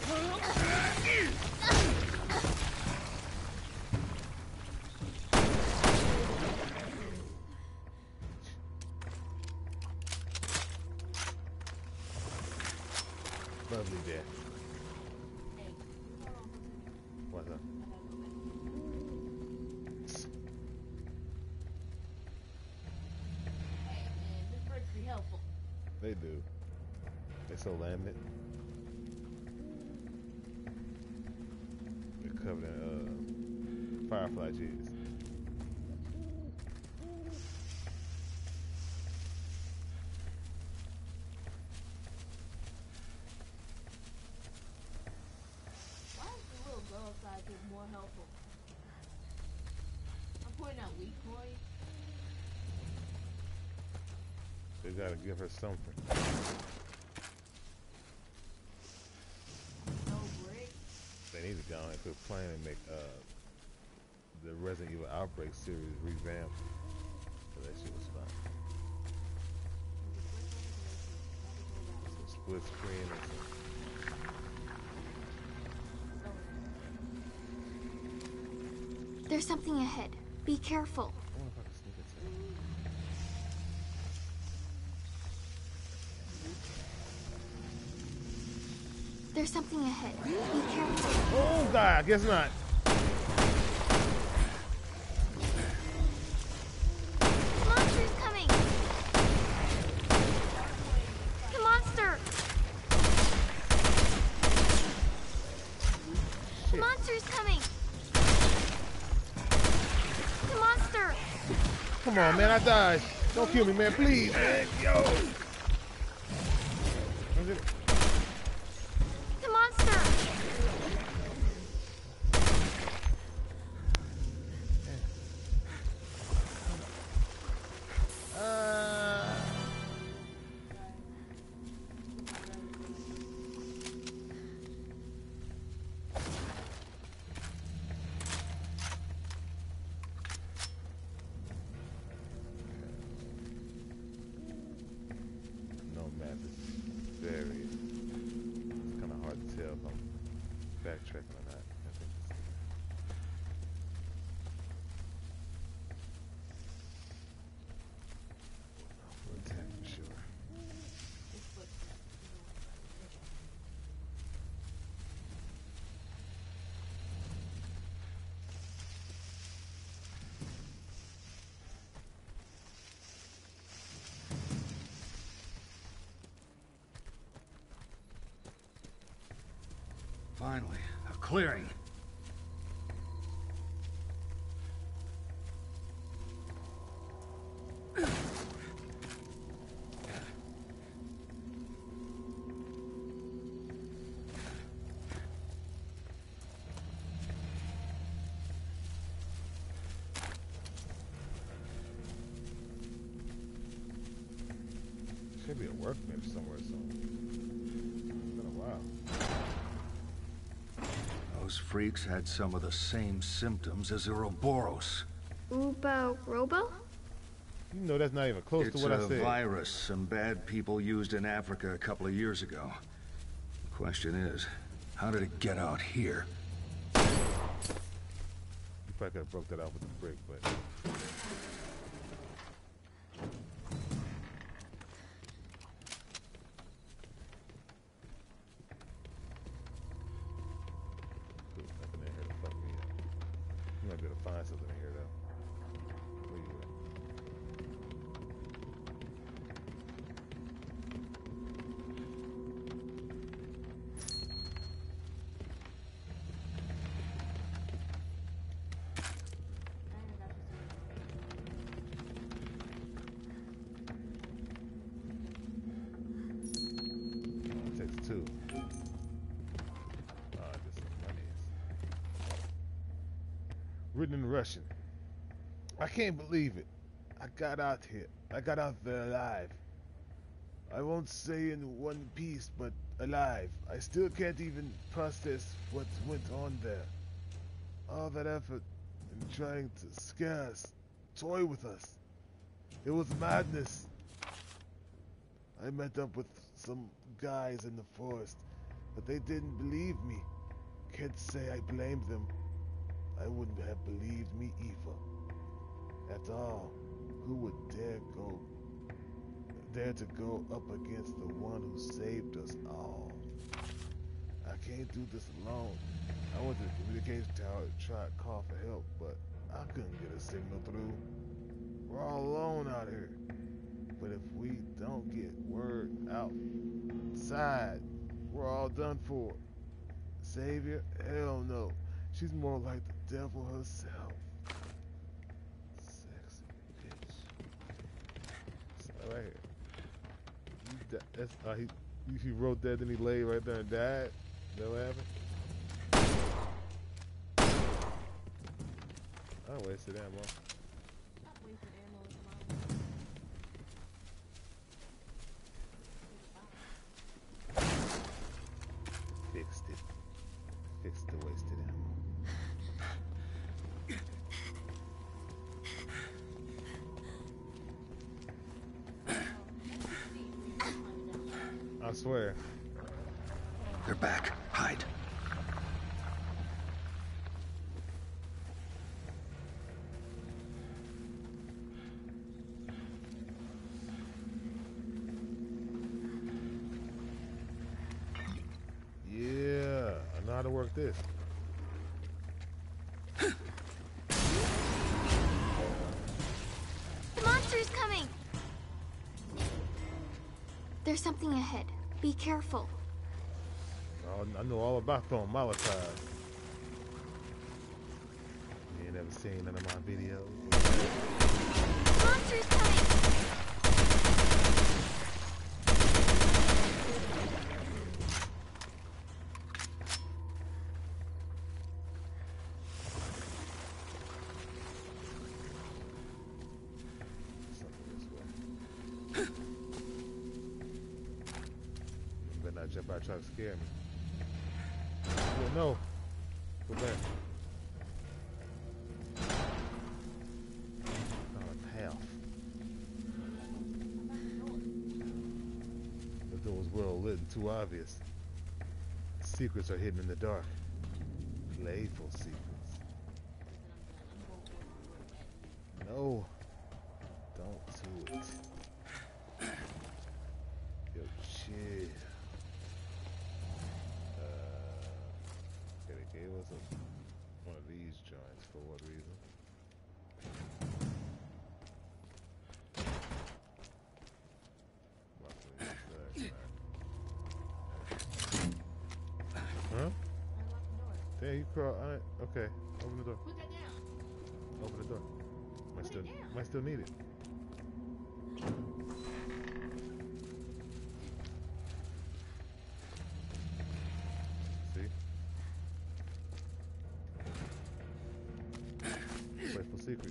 Lovely death. What's up? Hey, man, this bricks be helpful. They do. They so laminate. They're covered in uh, firefly jizz. Why is the little girl side just more helpful? I'm pointing out weak points. They gotta give her something. No brick. They need to go and quit playing and make uh, the Resident Evil Outbreak series revamped. So that shit was fun. Some split screen and some. There's something ahead. Be careful. I wonder if I can sneak into it. There's something ahead. Be careful. Oh God, guess not. The monster's coming! Come on, man, I died. Don't kill me, man, please, man. Yo. The monster! Uh... No map is very. It's kind of hard to tell if I'm backtracking or not. I think it's full attack for sure. Finally, a clearing. Should be a workbench somewhere, so it's been a while. Those freaks had some of the same symptoms as Ouroboros. Ubo Robo? You know that's not even close It's to what I a said. virus some bad people used in Africa a couple of years ago. The question is, how did it get out here? You probably could have broke that off with the brick, but There's nothing in here to fuck me up. You might be able to find something in here though. Where you at? Oh, it takes two. Ah, just some monies. Written in Russian. I can't believe it. I got out here. I got out there alive. I won't say in one piece, but alive. I still can't even process what went on there. All that effort in trying to scare us, toy with us. It was madness. I met up with some guys in the forest, but they didn't believe me. Can't say I blamed them. I wouldn't have believed me either. After all, who would dare go, dare to go up against the one who saved us all? I can't do this alone. I went to the communication tower to try to call for help, but I couldn't get a signal through. We're all alone out here. But if we don't get word outside, we're all done for. Savior? Hell no. She's more like the devil herself. Sexy bitch. So right here. You di- that's, uh, he, he wrote that, then he laid right there and died. Is that what happened? I wasted ammo. Stop wasting ammo with mine. Fixed it. Fixed the wasted ammo. I swear. They're back. Hide. Yeah, I know how to work this. The monster's coming! There's something ahead. Be careful. Oh, I know all about throwing Molotov. You ain't never seen none of my videos. monster's coming! Jump out, try to scare me. Oh no! Go back. Oh, half. The door was well lit and too obvious. Secrets are hidden in the dark. Playful secrets. No. Don't do it. Yo, chill. Gave us a, one of these joints for what reason? Huh? There you crawl. Right, okay, open the door. Put that down. Open the door. Might Put still, it down. might still need it. Secret.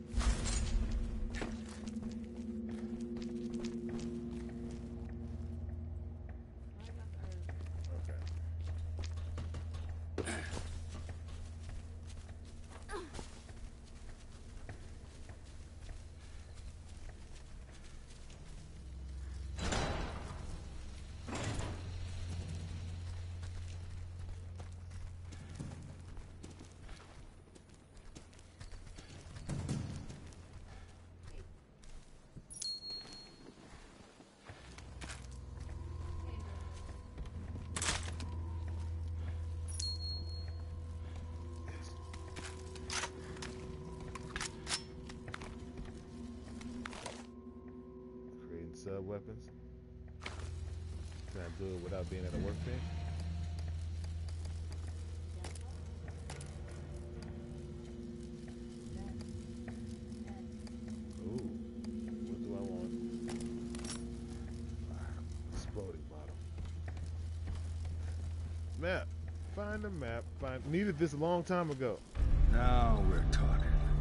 Okay. Sub weapons. Can I do it without being at a workbench? Ooh, what do I want? Exploding bottle. Map. Find a map. Find. Needed this a long time ago. Now we're talking.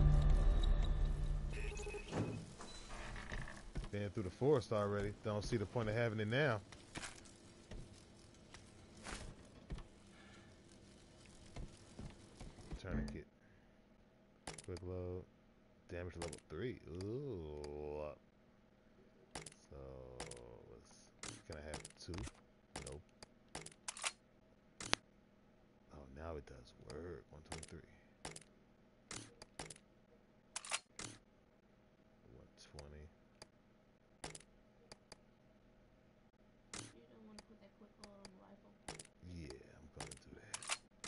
Been through the forest already. Don't see the point of having it now. Tourniquet. Quick load. Damage level three. Ooh. So let's. Can I have two? Nope. Oh, now it does work. One, two, three. One twenty. Yeah, I'm gonna do that.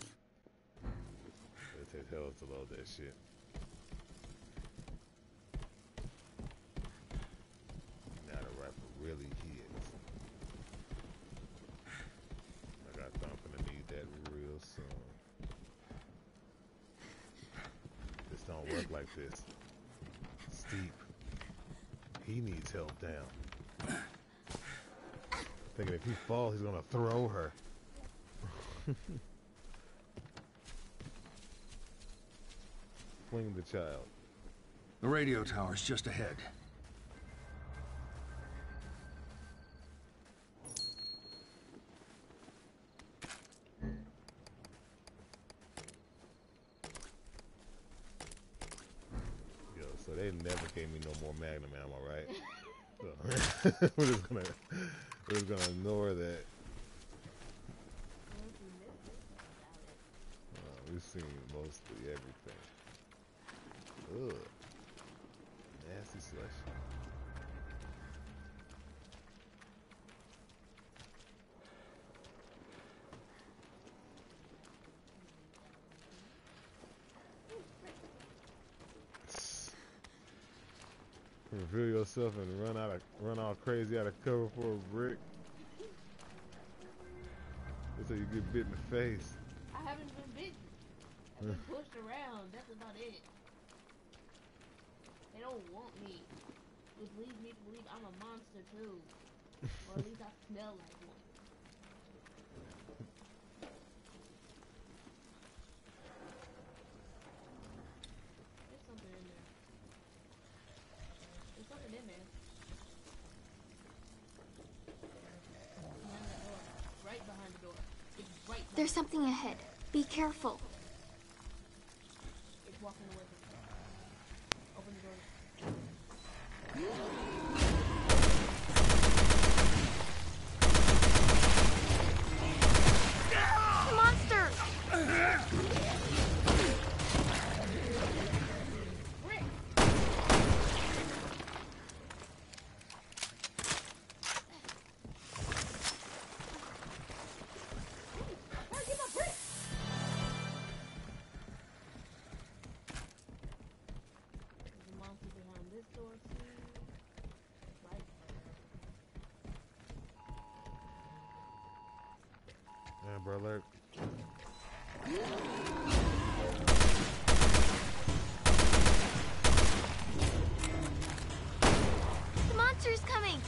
It takes hell to load that shit. Now the rifle really hits. I got I'm gonna need that real soon. This don't work like this. Steep. He needs help down. Thinking if he falls, he's gonna throw her. Fling the child. The radio tower's just ahead. Yo, so they never gave me no more Magnum ammo, right? So, we're just gonna we're just gonna ignore that. Uh, we've seen mostly everything. Ugh. Nasty slush. Reveal yourself and run out of run all crazy out of cover for a brick. That's how you get bit in the face. I haven't been bitten. I've been pushed around. That's about it. They don't want me. Which leads me to believe I'm a monster too. Or at least I smell like one. There's something in there. There's something in there. Behind the door. Right behind the door. It's right behind There's something ahead. Be careful. It's walking away from me. Open the door. The monster! Brick! Hey, get my brick! There's a monster behind this door too. Right. Amber alert. The monster's coming!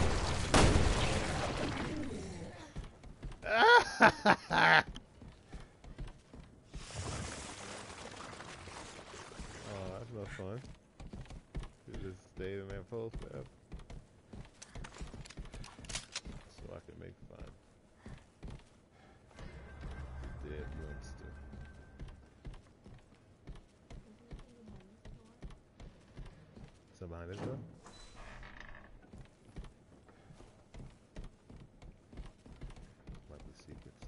Oh, that's no fun. You just stayed in that post forever. So I can make fun. Dead monster. So behind this door? Might be secrets.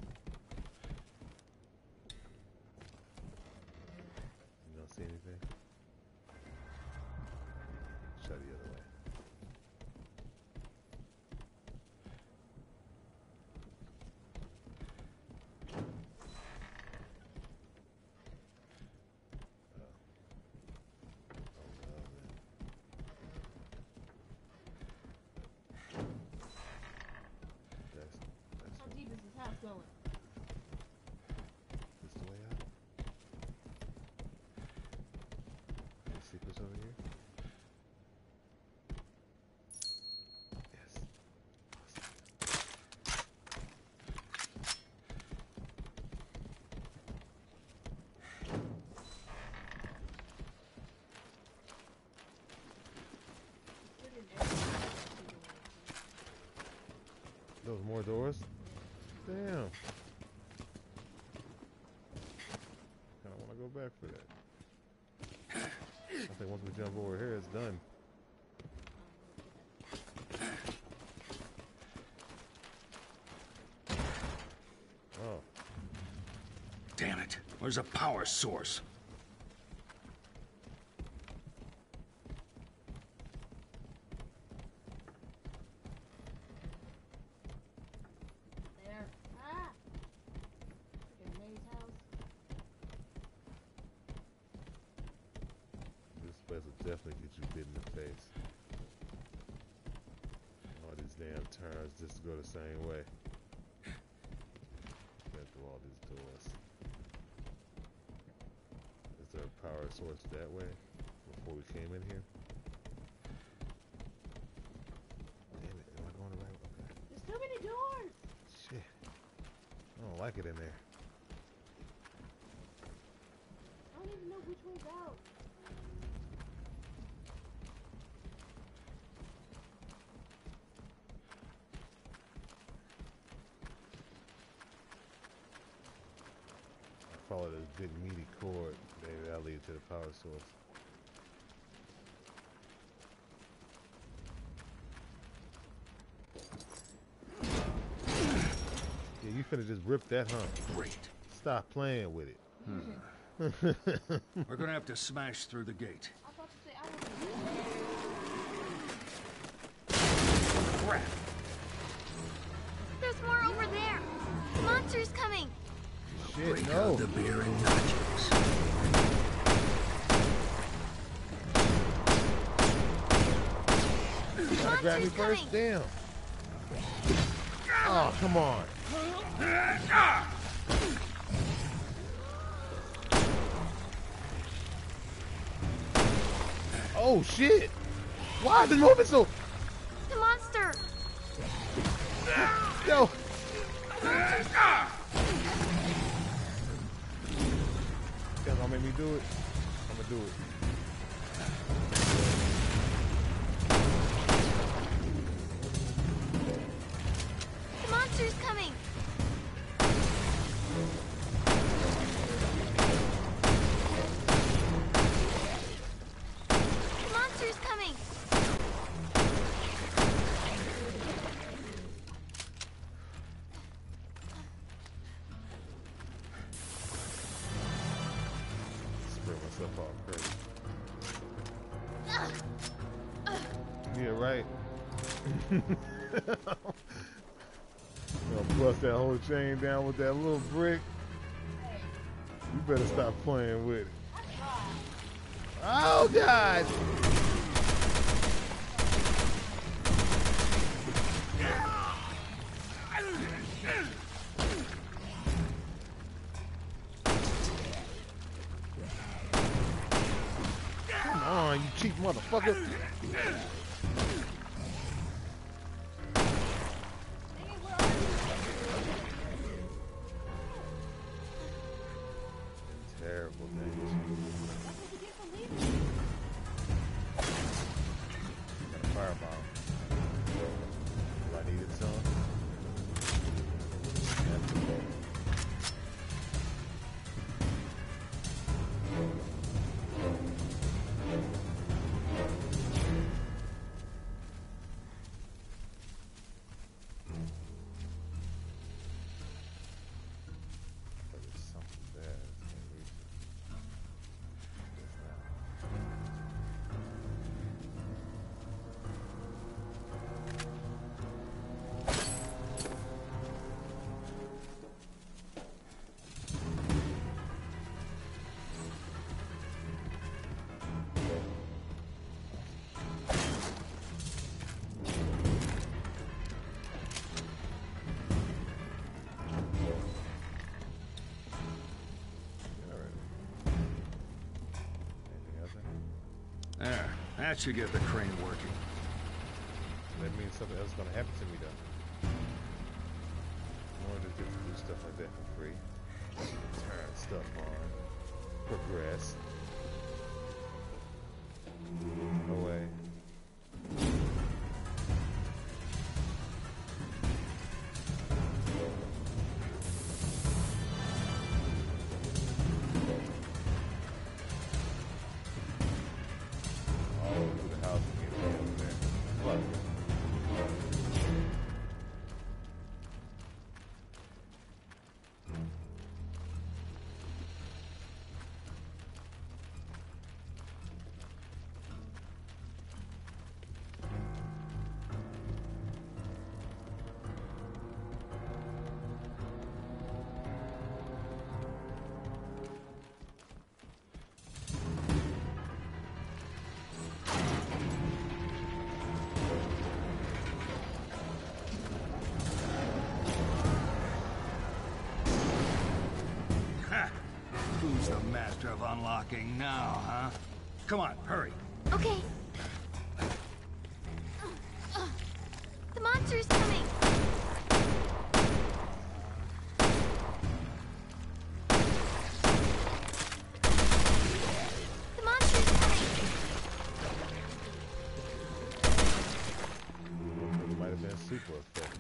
You don't see anything? Shut the other way. Oh. Oh no, man. That's, that's How deep is this house going? this the way out? Any secrets over here? Yes. Put in everything. Those more doors? Damn. Kinda wanna go back for that. I think once we jump over here, it's done. Oh, Damn it. Where's a power source? There. Ah! Freaking May's house. this place will definitely get you bit in the face. All these damn turns just to go the same way. Got through all these doors. Is there a power source that way before we came in here? Damn it, am I going the right way? Okay. There's too many doors! Shit. I don't like it in there. I don't even know which one's out. I follow this big meaty cord. Maybe that'll lead to the power source. Yeah, you finna just rip that, huh? Great. Stop playing with it. We're gonna have to smash through the gate. I thought you said I was. Crap. There's more over there! The monster's coming! Shit, Break no. out the beer and nachos. Gotta grab me Monster's first? coming. Damn. Oh, come on. Oh shit! Why is it moving so? The monster! Yo! Y'all gonna make me do it? I'm gonna do it. The monster's coming! The monster's coming! Spread myself all crazy. Yeah, right. Gonna bust that whole chain down with that little brick. You better stop playing with it. Oh God! Come on, you cheap motherfucker! Terrible things. Got a firebomb. Do I need it some? But it's something bad. Can't reach it. It's not. There, that should get the crane working. That means something else is gonna happen to me though. In order to get to do stuff like that for free, turn stuff on, progress. No way. All over the house and get me over there. Fuck. Who's the master of unlocking now, huh? Come on, hurry. Okay. The monster's coming! The monster's coming! It might have been super effective.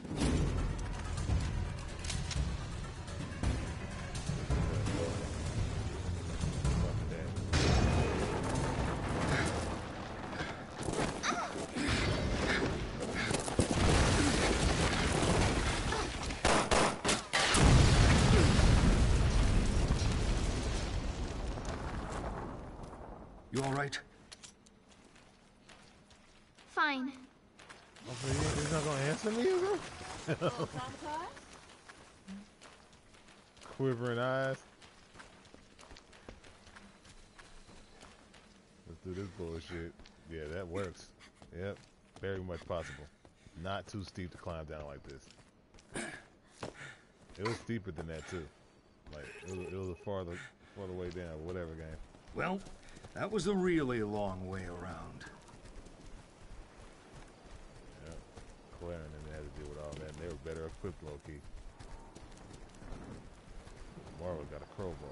Fuck that. You all right? Fine. Oh, so you- he's not gonna answer me, is he? Little traumatized? Quivering eyes. Let's do this bullshit. Yeah, that works. Yep, very much possible. Not too steep to climb down like this. It was steeper than that too. Like it was, it was a farther, farther way down. Whatever game. Well, That was a really long way around. Yeah. Claire and them had to deal with all that, and they were better equipped, low-key. Marvel got a crowbar.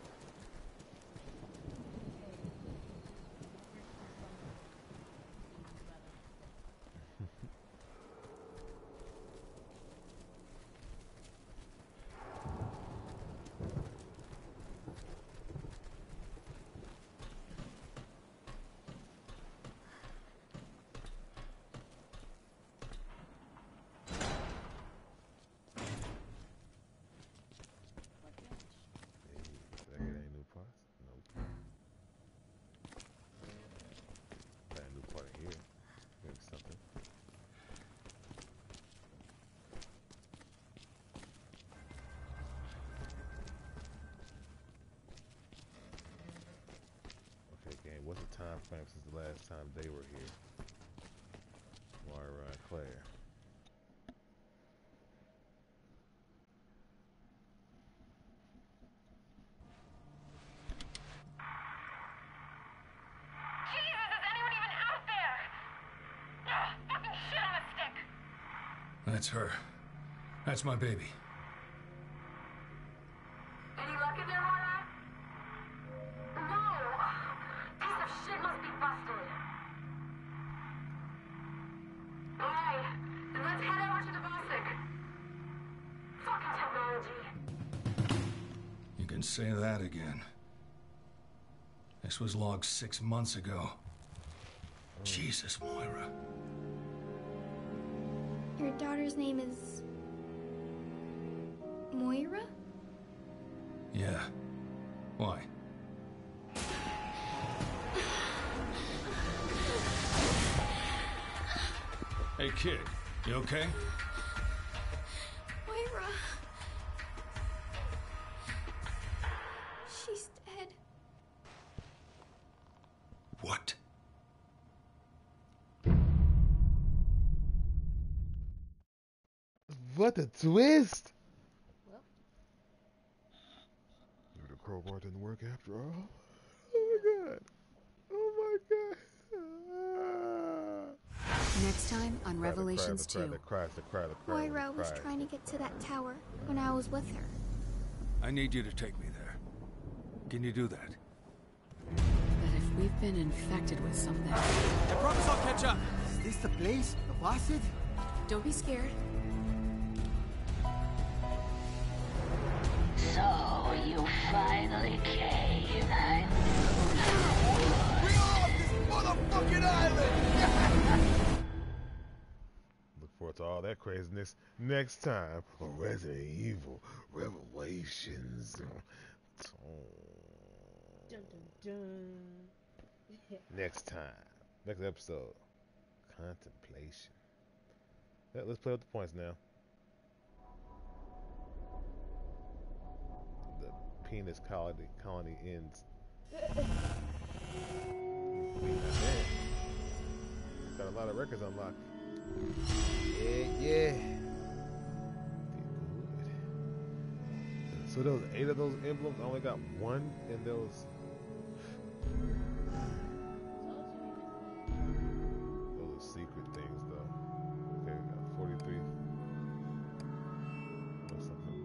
What's the time frame since the last time they were here? Moira and Claire. Jesus, is anyone even out there? Ugh, fucking shit on a stick. That's her. That's my baby. Any luck in there, Moira? No. Piece of shit must be busted. Alright, then let's head over to the Bostic. Fucking technology. You can say that again. This was logged six months ago. Jesus, Moira. Your daughter's name is... Moira? Yeah. Why? Hey, kid. You okay? Moira. She's dead. What? What a twist! Well, Maybe the crowbar didn't work after all. Oh my god! Oh my god! Next time on Cry, Revelations the cry, two. the cry, the cry, the cry, the Moira was cry. trying to get to that tower when I was with her. I need you to take me there. Can you do that? But if we've been infected with something, I promise I'll catch up. Is this the place? The Boston? don't be scared. So you finally came. I Bring off this motherfucking island! Look forward to all that craziness next time on Resident Evil Revelations. dun dun dun. Next time, next episode, contemplation. Yeah, let's play with the points now. The penis colony colony ends. Got a lot of records unlocked. Yeah, yeah. Did good. So those eight of those emblems, I only got one in those. Those are secret things, though. Okay, we got forty-three. Or something.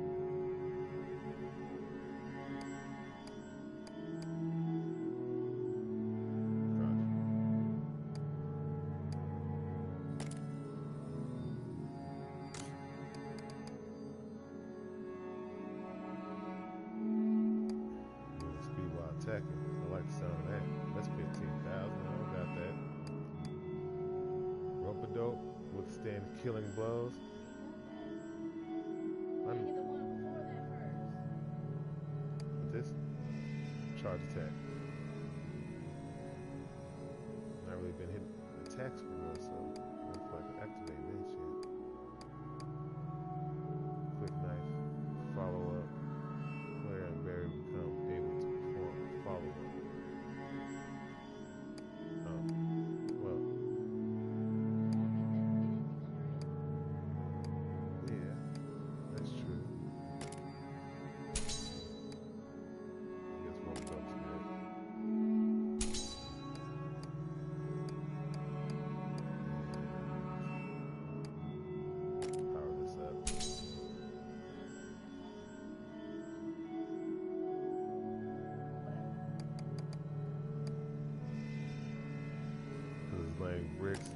Moving speed while attacking. I like the sound of that. That's fifteen thousand. I don't got that. Rope-a-dope. Withstand killing blows. I'm, Get the one before that first. What's this? Charge attack. Not really been hitting attacks for real, so I don't feel like I can activate this yet. Quick knife. Follow up. Claire and Barry become able to perform follow up. Oh. Well. Yeah. That's true. I guess rope-a-dope's good. bricks.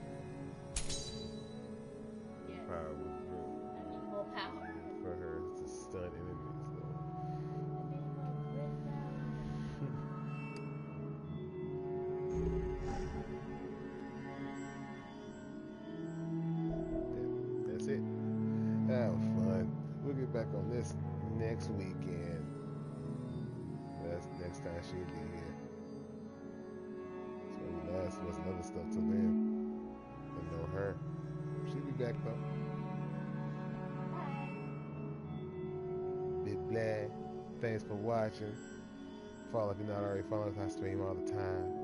Yeah. Power with bricks. I need more power. For her to stun enemies, though. I need more brick power. That- that's it. That was fun. We'll get back on this next weekend. That's next time she'll be here. So we last was other stuff till then. And know her. She'll be back though. Big Blad. Thanks for watching. Follow if you're not already following us. I stream all the time.